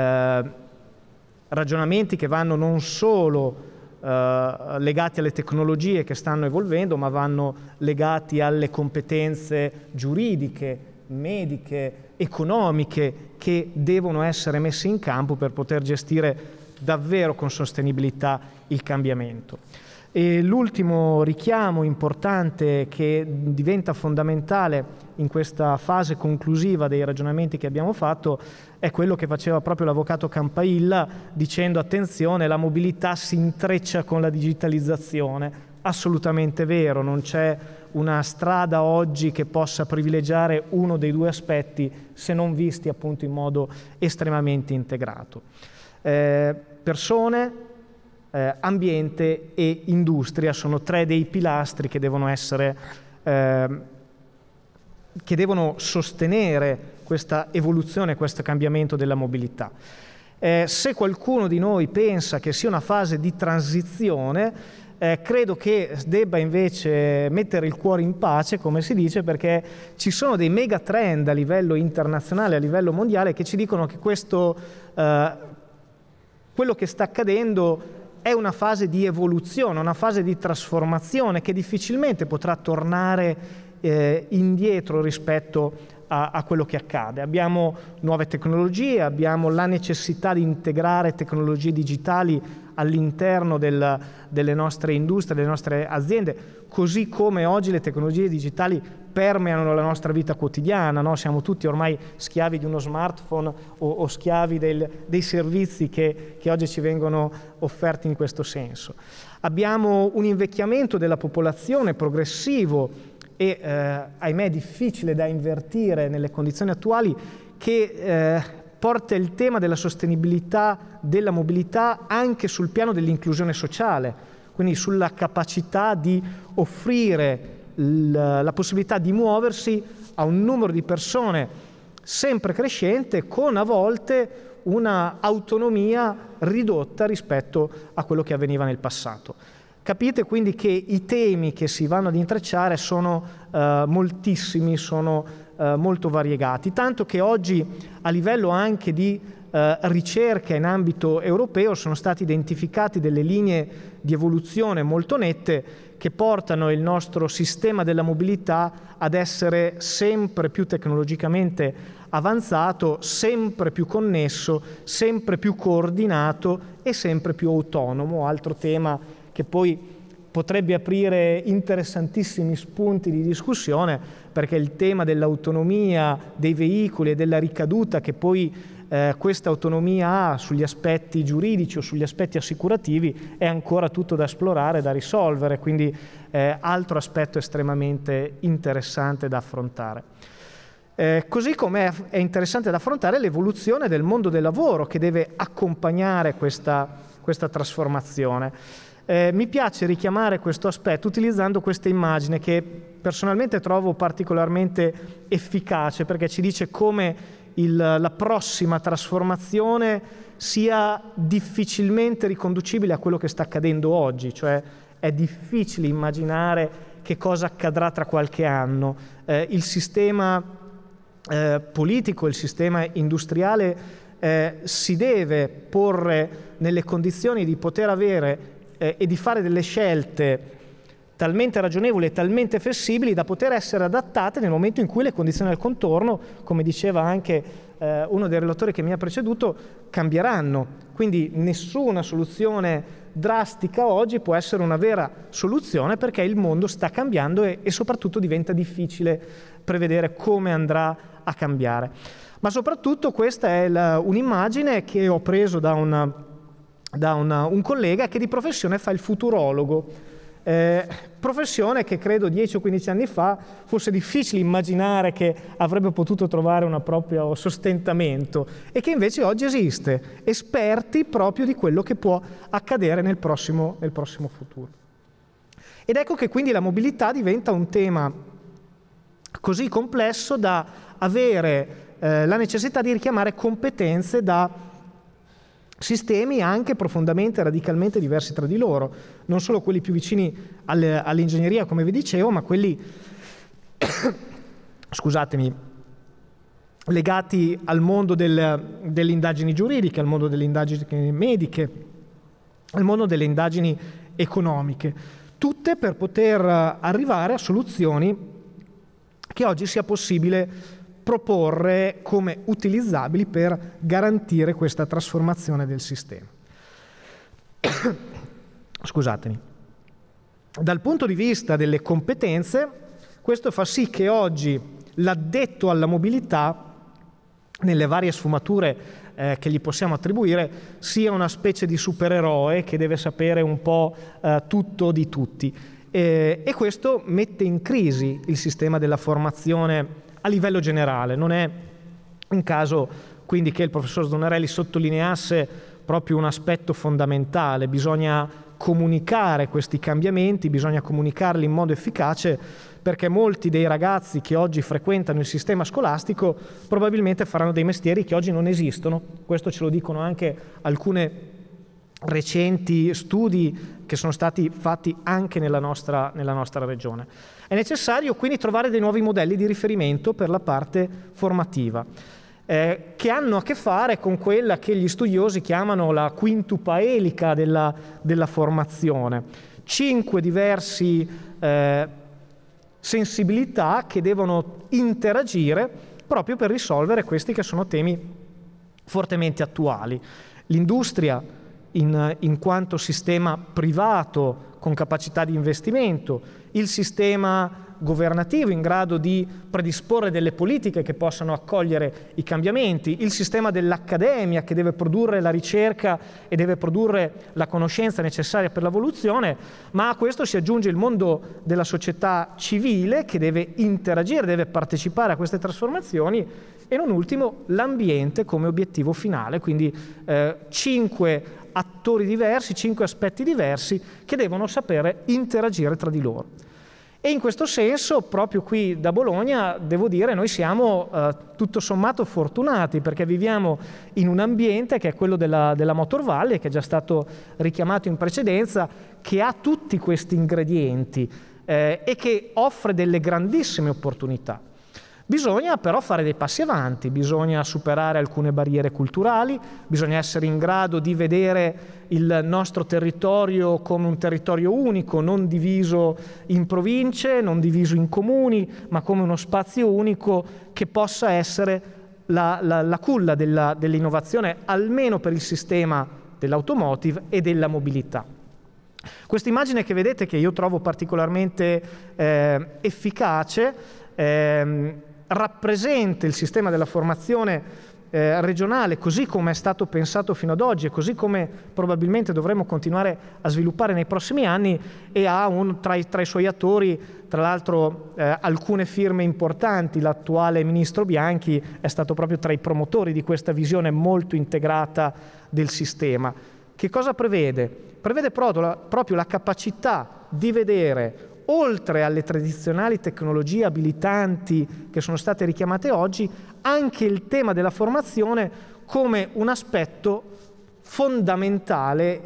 ragionamenti che vanno non solo legati alle tecnologie che stanno evolvendo, ma vanno legati alle competenze giuridiche, mediche, economiche che devono essere messe in campo per poter gestire davvero con sostenibilità il cambiamento. E l'ultimo richiamo importante che diventa fondamentale in questa fase conclusiva dei ragionamenti che abbiamo fatto è quello che faceva proprio l'avvocato Campailla dicendo attenzione, la mobilità si intreccia con la digitalizzazione. Assolutamente vero, non c'è una strada oggi che possa privilegiare uno dei due aspetti se non visti appunto in modo estremamente integrato. Persone, ambiente e industria sono 3 dei pilastri che devono essere, che devono sostenere questa evoluzione, questo cambiamento della mobilità. Se qualcuno di noi pensa che sia una fase di transizione, credo che debba invece mettere il cuore in pace, come si dice, perché ci sono dei mega trend a livello internazionale, a livello mondiale, che ci dicono che quello che sta accadendo è una fase di evoluzione, una fase di trasformazione che difficilmente potrà tornare indietro rispetto a quello che accade. Abbiamo nuove tecnologie, abbiamo la necessità di integrare tecnologie digitali all'interno delle nostre industrie, delle nostre aziende, così come oggi le tecnologie digitali permeano la nostra vita quotidiana, no? Siamo tutti ormai schiavi di uno smartphone o schiavi dei servizi che oggi ci vengono offerti in questo senso. Abbiamo un invecchiamento della popolazione progressivo e ahimè difficile da invertire nelle condizioni attuali, che porta il tema della sostenibilità della mobilità anche sul piano dell'inclusione sociale, quindi sulla capacità di offrire la possibilità di muoversi a un numero di persone sempre crescente, con a volte una autonomia ridotta rispetto a quello che avveniva nel passato. Capite quindi che i temi che si vanno ad intrecciare sono moltissimi, sono molto variegati, tanto che oggi a livello anche di ricerca in ambito europeo sono state identificate delle linee di evoluzione molto nette che portano il nostro sistema della mobilità ad essere sempre più tecnologicamente avanzato, sempre più connesso, sempre più coordinato e sempre più autonomo, altro tema che poi potrebbe aprire interessantissimi spunti di discussione, perché il tema dell'autonomia dei veicoli e della ricaduta che poi questa autonomia ha sugli aspetti giuridici o sugli aspetti assicurativi è ancora tutto da esplorare, da risolvere, quindi altro aspetto estremamente interessante da affrontare. Così come è interessante da affrontare l'evoluzione del mondo del lavoro che deve accompagnare questa trasformazione. Mi piace richiamare questo aspetto utilizzando questa immagine che personalmente trovo particolarmente efficace, perché ci dice come la prossima trasformazione sia difficilmente riconducibile a quello che sta accadendo oggi, cioè è difficile immaginare che cosa accadrà tra qualche anno. Il sistema politico, il sistema industriale si deve porre nelle condizioni di poter avere e di fare delle scelte talmente ragionevoli e talmente flessibili da poter essere adattate nel momento in cui le condizioni del contorno, come diceva anche uno dei relatori che mi ha preceduto, cambieranno. Quindi nessuna soluzione drastica oggi può essere una vera soluzione, perché il mondo sta cambiando e soprattutto diventa difficile prevedere come andrà a cambiare. Ma soprattutto questa è un'immagine che ho preso da un collega che di professione fa il futurologo, professione che credo 10 o 15 anni fa fosse difficile immaginare che avrebbe potuto trovare un proprio sostentamento e che invece oggi esiste, esperti proprio di quello che può accadere nel prossimo futuro. Ed ecco che quindi la mobilità diventa un tema così complesso da avere la necessità di richiamare competenze da sistemi anche profondamente e radicalmente diversi tra di loro, non solo quelli più vicini all'ingegneria, come vi dicevo, ma quelli scusatemi, legati al mondo delle indagini giuridiche, al mondo delle indagini mediche, al mondo delle indagini economiche, tutte per poter arrivare a soluzioni che oggi sia possibile proporre come utilizzabili per garantire questa trasformazione del sistema. Scusatemi. Dal punto di vista delle competenze, questo fa sì che oggi l'addetto alla mobilità, nelle varie sfumature che gli possiamo attribuire, sia una specie di supereroe che deve sapere un po' tutto di tutti. E questo mette in crisi il sistema della formazione a livello generale. Non è un caso quindi che il professor Sdonarelli sottolineasse proprio un aspetto fondamentale. Bisogna comunicare questi cambiamenti, bisogna comunicarli in modo efficace, perché molti dei ragazzi che oggi frequentano il sistema scolastico probabilmente faranno dei mestieri che oggi non esistono. Questo ce lo dicono anche alcune recenti studi che sono stati fatti anche nella nostra regione. È necessario quindi trovare dei nuovi modelli di riferimento per la parte formativa, che hanno a che fare con quella che gli studiosi chiamano la quintupa elica della formazione. 5 diversi sensibilità che devono interagire proprio per risolvere questi che sono temi fortemente attuali. L'industria in quanto sistema privato con capacità di investimento, il sistema governativo in grado di predisporre delle politiche che possano accogliere i cambiamenti, il sistema dell'accademia che deve produrre la ricerca e deve produrre la conoscenza necessaria per l'evoluzione, ma a questo si aggiunge il mondo della società civile che deve interagire, deve partecipare a queste trasformazioni, e non ultimo l'ambiente come obiettivo finale, quindi 5 attori diversi, 5 aspetti diversi che devono sapere interagire tra di loro. E in questo senso, proprio qui da Bologna, devo dire, noi siamo tutto sommato fortunati, perché viviamo in un ambiente che è quello della Motor Valley, che è già stato richiamato in precedenza, che ha tutti questi ingredienti e che offre delle grandissime opportunità. Bisogna però fare dei passi avanti, bisogna superare alcune barriere culturali, bisogna essere in grado di vedere il nostro territorio come un territorio unico, non diviso in province, non diviso in comuni, ma come uno spazio unico che possa essere la culla dell'innovazione, almeno per il sistema dell'automotive e della mobilità. Questa immagine che vedete, che io trovo particolarmente efficace, rappresenta il sistema della formazione regionale così come è stato pensato fino ad oggi e così come probabilmente dovremo continuare a sviluppare nei prossimi anni, e ha tra i suoi attori, tra l'altro, alcune firme importanti. L'attuale ministro Bianchi è stato proprio tra i promotori di questa visione molto integrata del sistema. Che cosa prevede? Prevede proprio la capacità di vedere, oltre alle tradizionali tecnologie abilitanti che sono state richiamate oggi, anche il tema della formazione come un aspetto fondamentale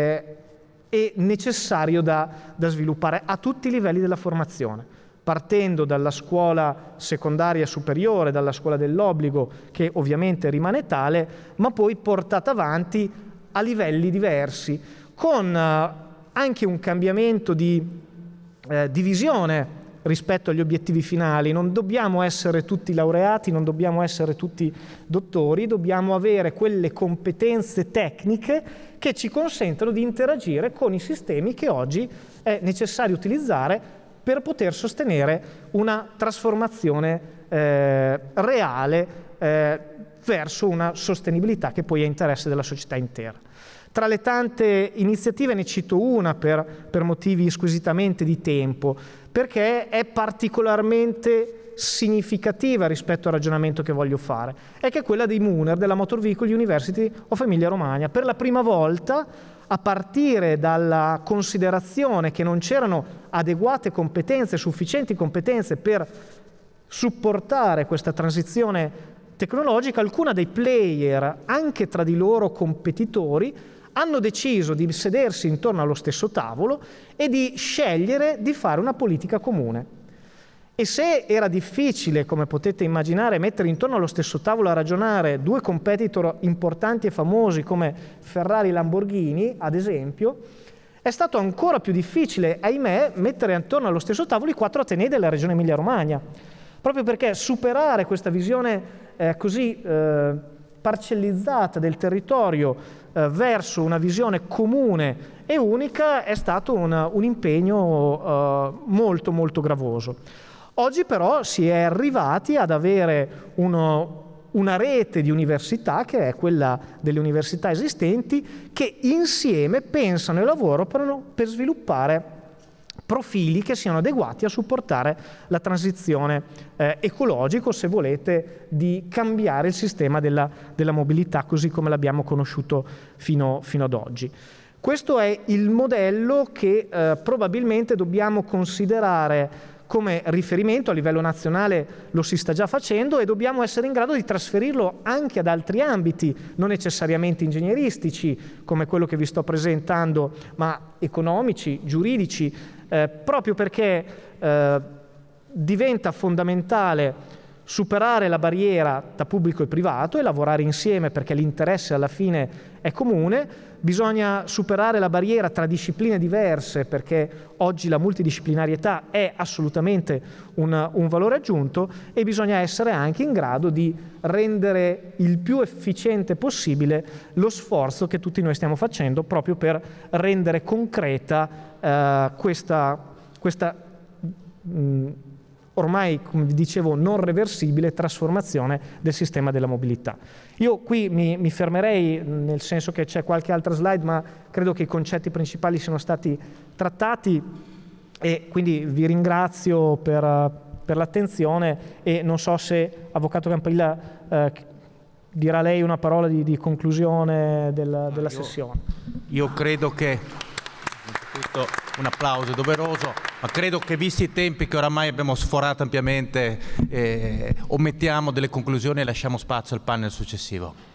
e necessario da sviluppare a tutti i livelli della formazione, partendo dalla scuola secondaria superiore, dalla scuola dell'obbligo, che ovviamente rimane tale, ma poi portata avanti a livelli diversi, con anche un cambiamento di visione rispetto agli obiettivi finali. Non dobbiamo essere tutti laureati, non dobbiamo essere tutti dottori, dobbiamo avere quelle competenze tecniche che ci consentono di interagire con i sistemi che oggi è necessario utilizzare per poter sostenere una trasformazione reale verso una sostenibilità che poi è interesse della società intera. Tra le tante iniziative ne cito una per motivi squisitamente di tempo, perché è particolarmente significativa rispetto al ragionamento che voglio fare, è che è quella dei MUNER, della Motor Vehicle University of Emilia Romagna. Per la prima volta, a partire dalla considerazione che non c'erano adeguate competenze, sufficienti competenze per supportare questa transizione tecnologica, alcuni dei player, anche tra di loro competitori, hanno deciso di sedersi intorno allo stesso tavolo e di scegliere di fare una politica comune. E se era difficile, come potete immaginare, mettere intorno allo stesso tavolo a ragionare 2 competitor importanti e famosi come Ferrari e Lamborghini, ad esempio, è stato ancora più difficile, ahimè, mettere attorno allo stesso tavolo i 4 atenei della regione Emilia-Romagna, proprio perché superare questa visione così parcellizzata del territorio verso una visione comune e unica è stato un impegno molto molto gravoso. Oggi però si è arrivati ad avere una rete di università, che è quella delle università esistenti, che insieme pensano e lavorano per sviluppare profili che siano adeguati a supportare la transizione ecologica, o se volete di cambiare il sistema della mobilità così come l'abbiamo conosciuto fino ad oggi. Questo è il modello che probabilmente dobbiamo considerare come riferimento. A livello nazionale lo si sta già facendo e dobbiamo essere in grado di trasferirlo anche ad altri ambiti, non necessariamente ingegneristici come quello che vi sto presentando, ma economici, giuridici, proprio perché diventa fondamentale superare la barriera tra pubblico e privato e lavorare insieme, perché l'interesse alla fine è comune. Bisogna superare la barriera tra discipline diverse, perché oggi la multidisciplinarietà è assolutamente un valore aggiunto, e bisogna essere anche in grado di rendere il più efficiente possibile lo sforzo che tutti noi stiamo facendo proprio per rendere concreta questa ormai, come vi dicevo, non reversibile trasformazione del sistema della mobilità. Io qui mi fermerei, nel senso che c'è qualche altra slide, ma credo che i concetti principali siano stati trattati, e quindi vi ringrazio per l'attenzione, e non so se Avvocato Campanella dirà lei una parola di conclusione della sessione. Io credo che un applauso doveroso, ma credo che, visti i tempi che oramai abbiamo sforato ampiamente, omettiamo delle conclusioni e lasciamo spazio al panel successivo.